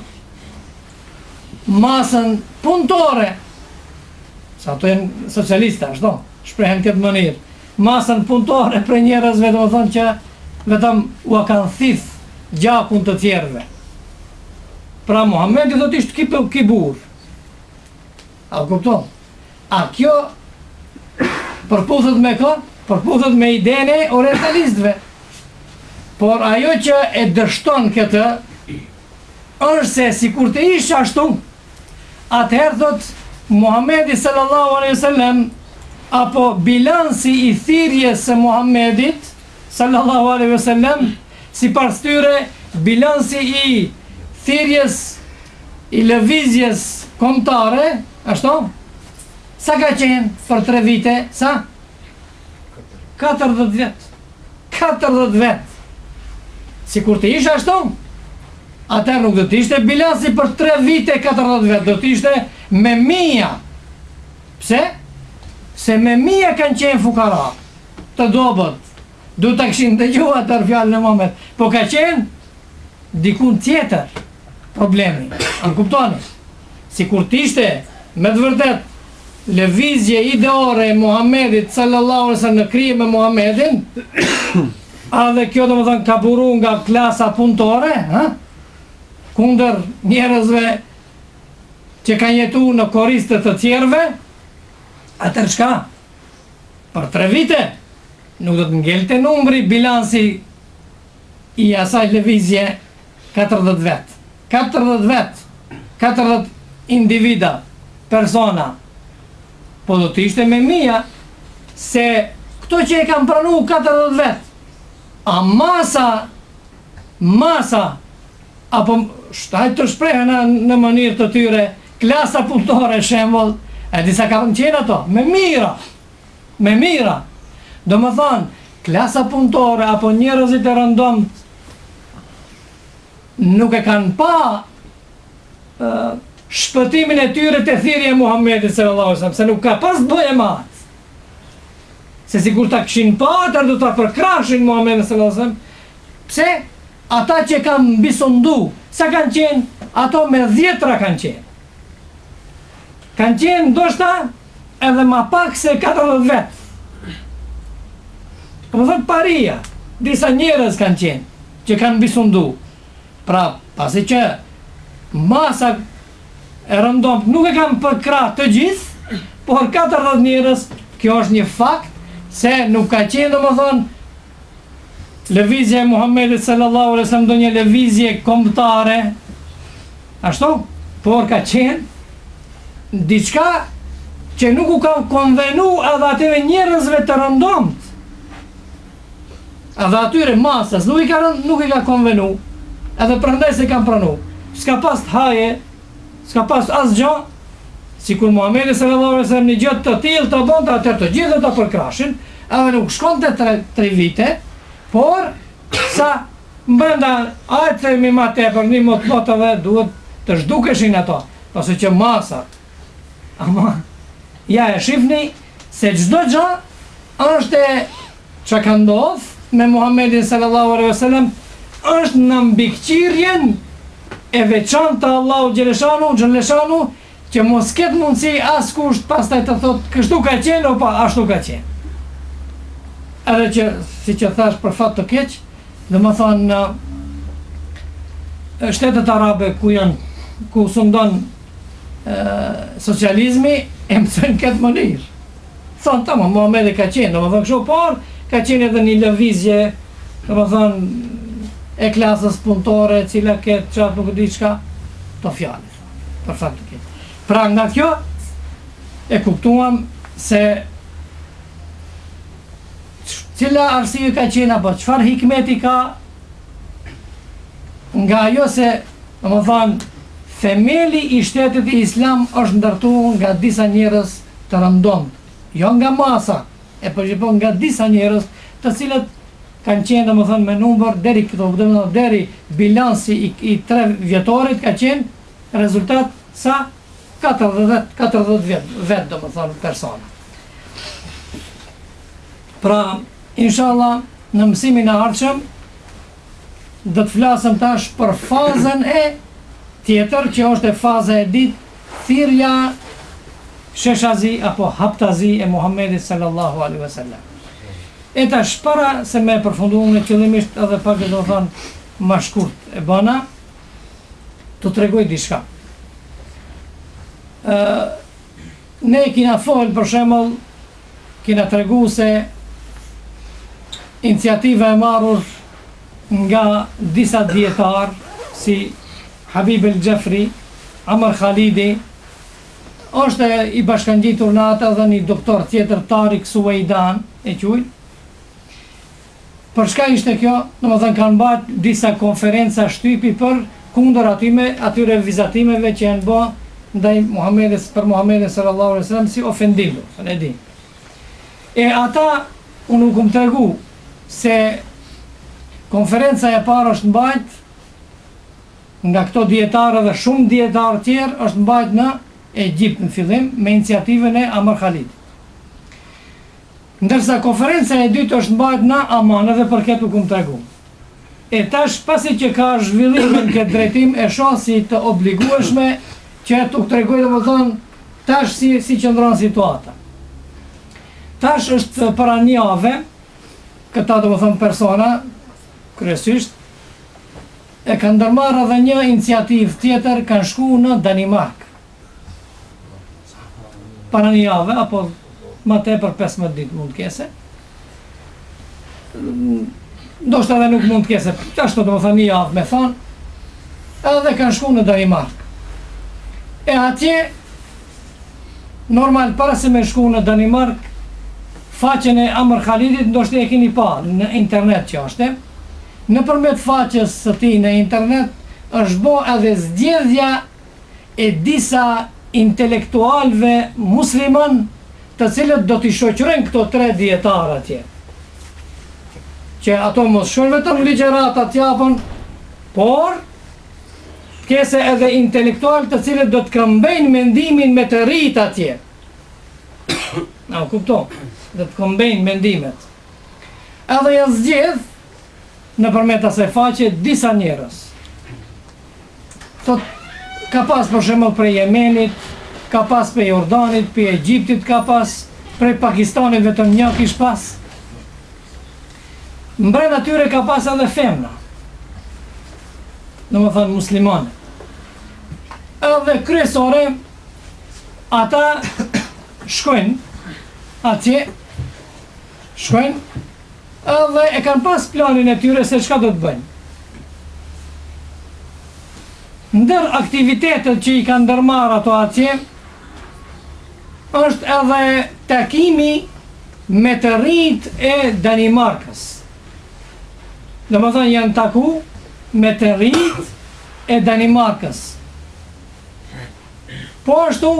masën punëtore, sa ato jenë socialista, ashtu, shprehen këtë mënirë, masën punëtore për njerëzve, do më thonë që vetëm u a kanë thith gjakun të tjerëve. Pra Muhamedi do t'ishtë ki, ki burë. A kupton? A kjo përputhet me kë? Përputhet me idene orientalistëve. Por ajo që e dështon këtë është se si kur të ishë ashtu, atëherë thot Muhamedi sallallahu alaihi wasallam, apo bilansi i thirrjes së Muhamedit sallallahu alaihi wasallam, sipas tyre bilansi i thirrjes i lëvizjes kombëtare, ashtu, sa ka qenë për tre vite, sa? katërdhjetë vjet. katërdhjetë vjet. Si kur të ishte ashtu, atër nuk do të ishte bilansi për tre vite katërdhjetë vjet, do të ishte me mija. Pse? Se me mija kanë qenë fukara, të dobët, du të këshin të gjuha të rfjallë në moment, po ka qenë dikun tjetër problemi, anë kuptoni. Si kur të ishte me të vërtet lëvizje ideore e Muhammedit sallallahu alaihi wasallam në krije me Muhammedin, a dhe kjo do më thënë ka buru nga klasa punëtore, ha? Kunder njerëzve që kanë jetu në koristët të tjerve, atër shka? Për tre vite, nuk do të ngelte numri bilansi i asaj lëvizje katërdhjetë vet. katërdhjetë vet katërdhjetë individa, persona, po do të ishte me mia se këto që e kam pranu katërdhjetë vetë, a masa, masa, apo shtajt të shprehen në, në mënyrë të tyre, klasa punëtore, shembull, e disa ka qenë ato, me mira, me mira, do më thonë, klasa punëtore, apo njerëzit e rëndom, nuk e kanë pa uh, shpëtimin e tyre të thirrje e Muhammedit sallallahu alaihi wasallam, se nuk ka pas bëje matë. Se sikur ta kishin pa, atër do ta përkrashin Muhammedin sallallahu alaihi wasallam. Pse? Ata që kanë bisundu, sa kanë qenë, ato me dhjetra kanë qenë. Kanë qenë ndoshta edhe ma pak se katërdhjetë vetë. Këmë thënë paria, disa njerëz kanë qenë, që kanë bisundu. Pra, pasi që masa e rëndomt nuk e kanë përkra të gjithë, por katërdhjetë njerëz, kjo është një fakt, se nuk ka qenë, do më thonë, lëvizje e Muhammedit sallallahu alaihi wasallam do një lëvizje kombëtare, ashtu, por ka qenë diçka që nuk u kanë konvenu edhe atyre njerëzve të rëndomt, edhe atyre masës, nuk i ka, nuk i ka konvenu, edhe prandaj se kanë pranu. S'ka pas të haje, s'ka pas asgjë, sikur Muhammedi sallallahu alaihi wasallam një gjë të tillë të bënte, atëherë të gjithë do ta përkrashin, edhe nuk shkonte tre, tre vite, por sa brenda ajtë mi ma tepër, një mot motëve duhet të zhdukeshin ato, pasi që masat, ama ja e shifni se çdo gjë është që ka ndodhur me Muhammedin sallallahu alaihi wasallam, është në mbikëqyrjen e veçantë të Allahu xhaleshanu, xhaleshanu, që mos ketë mundësi askush pastaj të thotë kështu ka qenë apo ashtu ka qenë. Edhe që, si që thash për fat të keq, dhe më thonë shtetet arabe ku janë, ku sundon socializmi, e mësojnë këtë mënyrë. Thonë, tama, Muhammedi ka qenë, dhe më thonë kështu, por ka qenë edhe një lëvizje, dhe më thonë, e klasës punëtore, cila ketë qatë nuk di qka, të fjallit, për fat të keq. Pra nga kjo, e kuptuam se cila arsye ka qenë, apo çfarë hikmeti ka, nga ajo se, do më thonë, themeli i shtetit islam është ndërtuar nga disa njerëz të rëndomt, jo nga masa, e përgjithësisht nga disa njerëz, të cilët kanë qenë, do më thonë, me numër deri këto, do më thonë, deri bilansi i, i tre vjetorit ka qenë rezultat sa katërdhjetë vjet, vet, do më thonë, persona. Pra, inshallah, në mësimin e ardhshëm do të flasëm tash për fazën e tjetër, që është e faza e ditë, thirrja sheshazi apo haptazi e Muhammedit sallallahu alaihi wasallam. E tash para se me përfunduam në qëllimisht edhe pak do të thonë më shkurt e bëna, të tregoj diçka. Uh, ne kina folë për shembull, kina tregu se iniciativa e marrur nga disa dietar si Habib el Gjefri, Amr Khalidi, është i bashkangjitur në atë edhe një doktor tjetër, Tariq Suwaidan e quajnë. Për shka ishte kjo? Domethënë kanë bërë disa konferenca shtypi për kundër atyme, atyre vizatimeve që janë bë ndaj Muhammedit, për Muhammedin sallallahu alaihi wasallam si ofendim, e di. E ata unë nuk më tregu se konferenca e parë është mbajt nga këto dietarë dhe shumë dietarë tjerë, është mbajt në Egjipt në fillim me iniciativën e Amr Khalid. Ndërsa konferenca e dytë është mbajt në Aman, edhe për këtë nuk më tregu. E tash pasi që ka zhvillimin këtë drejtim, e shoh si të obligueshme që të tregoj domethënë tash si si qëndron situata. Tash është para një jave, këta domethënë persona kryesisht e kanë ndërmarrë edhe një iniciativë tjetër, kanë shkuar në Danimark. Para një jave apo më tepër pesëmbëdhjetë ditë mund të kese. Ndoshta edhe nuk mund të kese, ashtu domethënë një javë me thonë, edhe kanë shkuar në Danimark. E atje, normal, para se me shku në Danimark, faqen e Amr Khalidit, ndoshta e keni pa në internet që është, në përmet faqes së tij në internet, është bo edhe zgjedhja e disa intelektualve musliman të cilët do t'i shoqërojnë këto tre dietarë atje. Që ato mos shkojnë vetëm ligjërata t'japën, por kese edhe intelektual të cilët do të këmbejnë mendimin me të rritë atje. A, kupto, do të këmbejnë mendimet. Edhe janë zgjedh në përmet asaj faqe disa njerëz. Thot, ka pas për shembull prej Jemenit, ka pas prej Jordanit, prej Egjiptit ka pas, prej Pakistanit vetëm një kish pas. Mbret atyre ka pas edhe femna, në më thënë muslimane. Edhe kryesore, ata shkojnë atje, shkojnë, edhe e kanë pas planin e tyre se çka do të bëjnë. Ndër aktivitetet që i kanë ndërmarrë ato atje, është edhe takimi me të rinjtë e Danimarkës. Dhe më thënë janë taku me të rinjtë e Danimarkës. Po ashtu,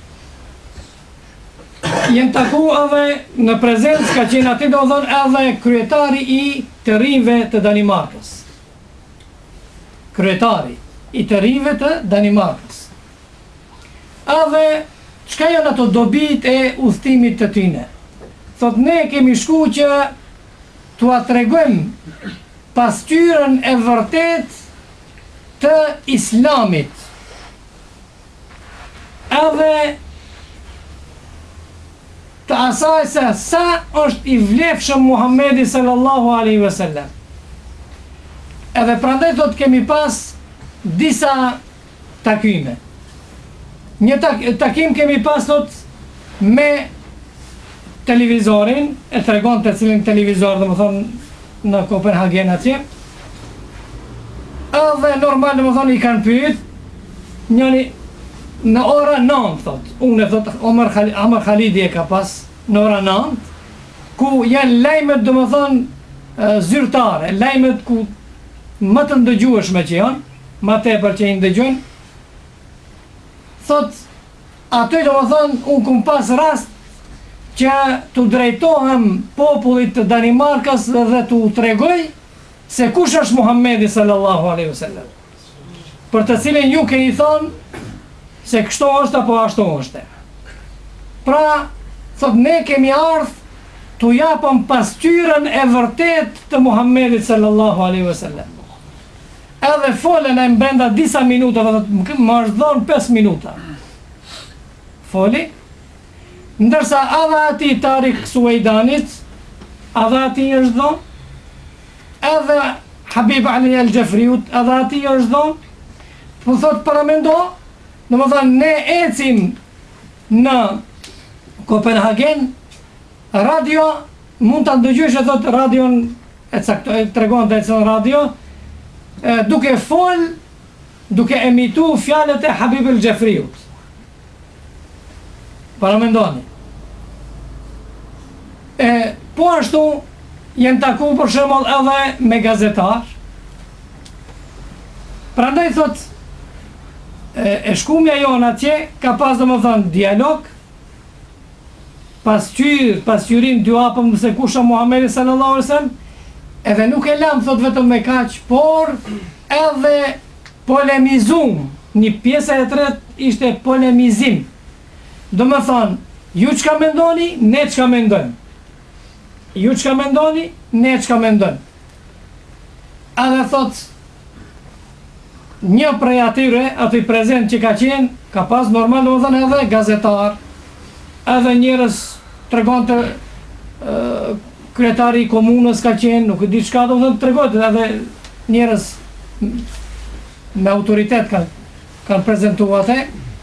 janë taku edhe në prezencë ka qenë aty do thënë edhe kryetari i të rinjve të Danimarkës. Kryetari i të rinjve të Danimarkës. Edhe, çka janë ato dobit e udhëtimit të tyne? Thot, ne kemi shku që t'ua tregojmë pasqyrën e vërtet të islamit. Edhe të asaj se sa është i vlefshëm Muhamedi sallallahu alaihi wasallam. Edhe prandaj thot kemi pas disa takime. Një tak takim kemi pas thot me televizorin, e tregon të cilin televizor dhe më thonë në Kopenhagen atje. Edhe normal dhe më thonë i kanë pyet, njëni në ora nëntë, thot, unë e thot, Omar Khali, Amr Khalidi e ka pas në ora nëntë, ku janë lajmet dhe më thonë zyrtare, lajmet ku më të ndëgjueshme që janë, më tepër që i ndëgjojnë, thot, aty do më thonë, unë kum pas rast që të drejtohem popullit të Danimarkës dhe të u tregoj se kush është Muhamedi sallallahu alaihi wasallam. Për të cilin ju keni thonë se kështu është apo ashtu është. Pra, thot, ne kemi ardhur t'u japëm pasqyrën e vërtet të Muhamedit sallallahu alaihi wasallam. Edhe folën e brenda disa minuta, dhe më është dhonë pesë minuta. Foli, ndërsa adha ati Tarik Suejdanit, adha ati është dhonë, edhe Habib Ali El Gjefriut, adha ati është dhonë, po thot paramendo, në më thënë ne ecim në Kopenhagen, radio, mund të ndëgjush e thot radion, e cakto, e tregon të e cënë radio, e, duke fol, duke emitu fjalët e Habib El Gjefriut. Paramendoni. E, po ashtu, jenë taku për shembull edhe me gazetar. Prandaj thot, e, e shkumja jonë atje, ka pas dhe më thënë dialog, pasqyr, pasqyrim t'ju apëm se kusha Muhamedi sallallahu alaihi wasallam, edhe nuk e lam thot vetëm me kaq, por edhe polemizum, një pjesë e tretë ishte polemizim. Do më thonë, ju çka mendoni, ne çka mendojmë. Ju çka mendoni, ne çka mendojmë. Edhe thot, një prej atyre, aty prezent që ka qenë, ka pas normal, do më thonë edhe gazetar, edhe njerëz tregon të uh, kryetari i komunës ka qenë, nuk e di çka do më thonë tregon, edhe njerëz me autoritet kanë kan prezentuar atë.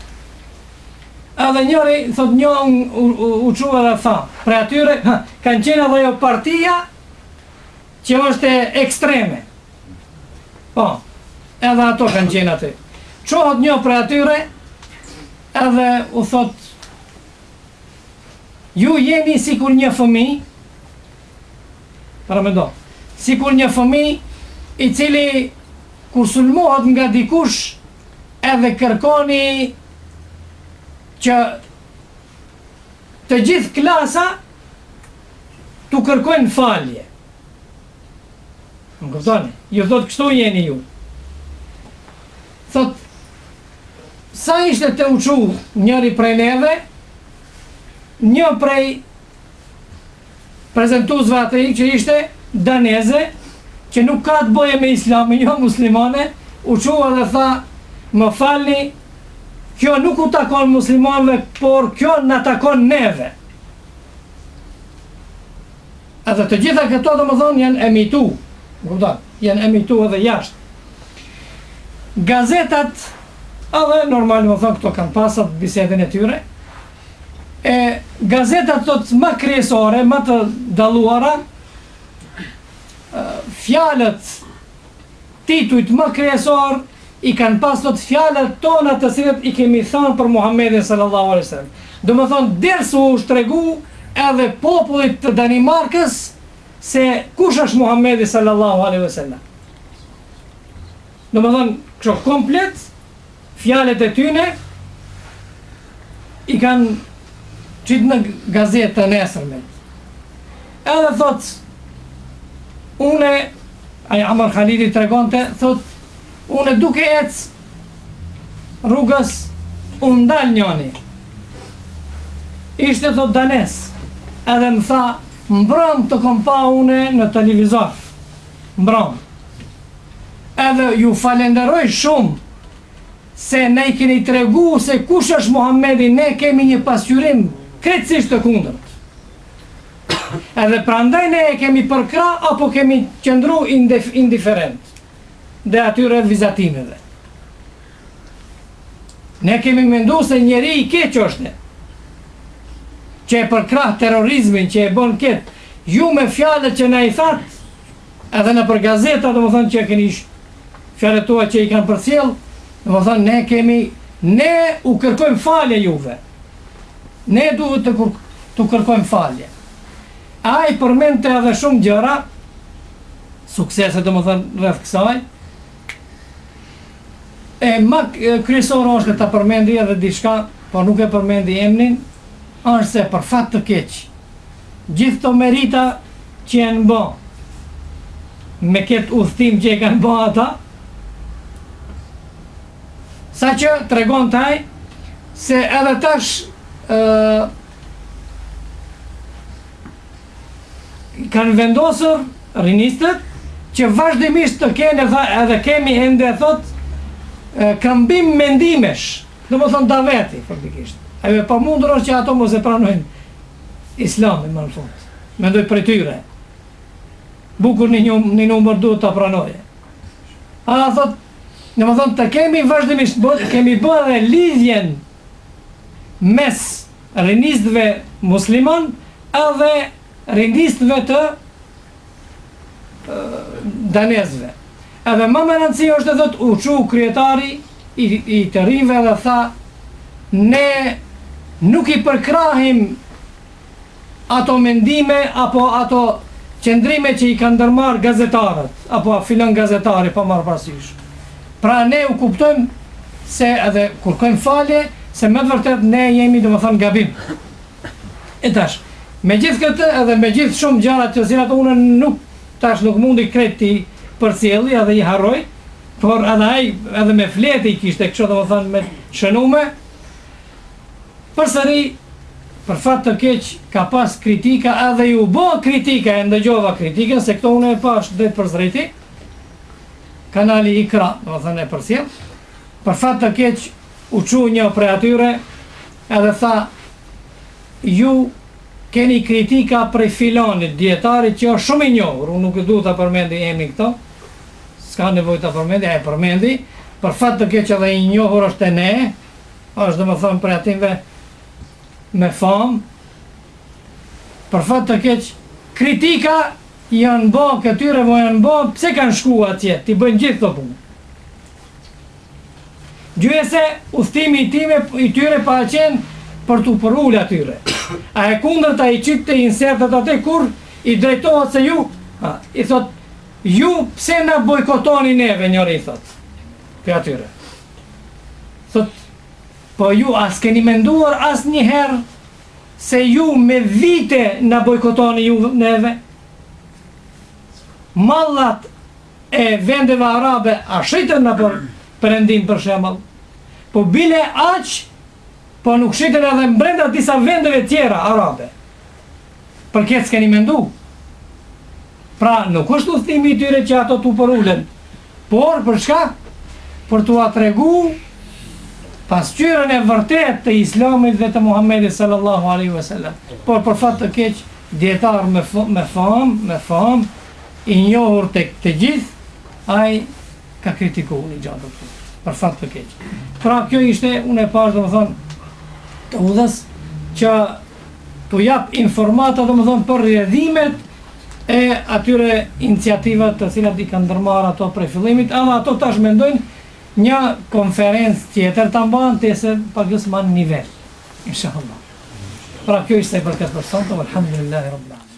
Edhe njëri, thot një u qua dhe tha, pre atyre, ha, kanë qenë edhe jo partia që është ekstreme. Po, edhe ato kanë qenë aty. Qohët një pre atyre, edhe u thot, ju jeni sikur një fëmijë, para me do, sikur një fëmijë i cili kur sulmohet nga dikush edhe kërkoni që të gjithë klasa tu kërkojnë falje. Më këptoni, ju thot kështu jeni ju. Thot, sa ishte të uqu njëri prej neve, një prej prezentuzve atëri që ishte daneze, që nuk ka të boje me islami, jo muslimane, uqu edhe tha, më falni, kjo nuk u takon muslimanve, por kjo në takon neve. Edhe të gjitha këto dhe më thonë janë emitu, janë emitu edhe jashtë. Gazetat, edhe normal më thonë këto kanë pasat bisedin e tyre, e gazetat të të më kryesore, më të daluara, fjalët titujt më kryesor i kanë pas të të fjalët tona të cilët i kemi thënë për Muhammedin sallallahu alaihi wasallam. Do më thonë, dersu u shtregu edhe popullit të Danimarkës se kush është Muhammedi sallallahu alaihi wasallam. Do më thonë, kështë komplet, fjalët e tyne i kanë qitë në gazetë të nesërme. Edhe thot, une, aja Amar Khalidi të regonte, thot, une duke ecë rrugës unë ndal njani. Ishte thot danes, edhe më tha, mbram të kom pa une në televizor. Mbram. Edhe ju falenderoj shumë se ne i keni të regu se kush është Muhammedi, ne kemi një pasqyrim krejtësisht të kundërt. Edhe prandaj ne e kemi përkra apo kemi qëndru indiferent dhe atyre vizatimeve. Ne kemi mendu se njeri i keq është, që e përkra terrorizmin, që e bon ketë, ju me fjalët që ne i thatë, edhe në për gazeta, dhe më thonë që e keni fjalët tua që i kanë përcjell, dhe më thonë ne kemi, ne u kërkojmë falje juve. Ne duhet të, të kërkojmë falje. A i përmente edhe shumë gjëra, sukseset dhe më thënë rreth kësaj, e ma kryesore është të përmendi edhe diçka, por nuk e përmendi emnin, është se për fat të keq, gjithë të merita që janë bë, me këtë udhtim që e kanë bë ata, sa që të regon taj, se edhe tash uh, kanë vendosur rinistët që vazhdimisht të kene edhe kemi ende thot këmbim mendimesh, do më thonë daveti faktikisht. Ajo e pa mundur është që ato mos e pranojnë islamin më në fund. Mendoj për tyre. Bukur një, një numër duhet të pranoje. A thot, do më thonë të kemi vazhdimisht, kemi bërë lidhjen mes rinistëve musliman edhe rinistëve të uh, danezve. Edhe më më rëndësi është dhe dhët uqu kryetari i, i të rinve dhe tha, ne nuk i përkrahim ato mendime apo ato qëndrime që i kanë ndërmarrë gazetarët, apo filon gazetari pa marrë parasysh. Pra ne u kuptojmë se edhe kërkojmë falje, se me vërtet ne jemi do më thonë gabim. E tash, me gjithë këtë edhe me gjithë shumë gjarat që zirat unë nuk, tash nuk mundi kreti për cjeli edhe i harroj, por edhe aj edhe me fleti i kishte kështë dhe më thonë me shënume, për sëri, për fat të keq, ka pas kritika edhe ju bo kritika, e ndëgjova kritikën, se këto unë e pash drejt për zreti, kanali Ikra, dhe më thonë e për cjel, për fat të keq, u qu një pre atyre, edhe tha, ju keni kritika prej filonit, djetarit që është shumë i njohur, unë nuk du të përmendi emni këto, s'ka nevoj të përmendi, e përmendi, për fat të keq edhe i njohur është e ne, është dhe më thonë prej atimve me famë, për fat të keq, kritika janë bo këtyre, vo janë bo, pse kanë shku atje, ti bëjnë gjithë të punë. Gjyese udhtimi i time i tyre pa qenë për t'u përull atyre. A e kundër ta i qytë të insertet atë kur i drejtohet se ju, a, i thot, ju pse na bojkotoni neve, njëri i thot, për atyre. Thot, po ju as keni menduar as njëherë se ju me vite na bojkotoni ju neve? Mallat e vendeve arabe a shiten na për perëndim për shembull. Po bile aq, po nuk shiten edhe brenda disa vendeve tjera arabe. Për këtë s'keni mendu. Pra nuk është udhëtimi i tyre që ato t'u përulen, por për çka? Për t'u tregu pasqyrën e vërtet të Islamit dhe të Muhamedit sallallahu alaihi wasallam. Por për fat të keq, dietar me me fam, me fam i njohur tek të gjithë, ai ka kritikuar një gjatë të për fat të keq. Pra kjo ishte, unë e pash domethënë të udhës që t'u jap informata domethënë për rrjedhimet e atyre iniciativat të cilat i kanë ndërmarrë ato prej fillimit, ama ato tash mendojnë një konferencë tjetër ta mbanë të se pagjës ma në nivel. Inshallah. Pra kjo ishte për këtë person, të alhamdulillahi rabbil alamin.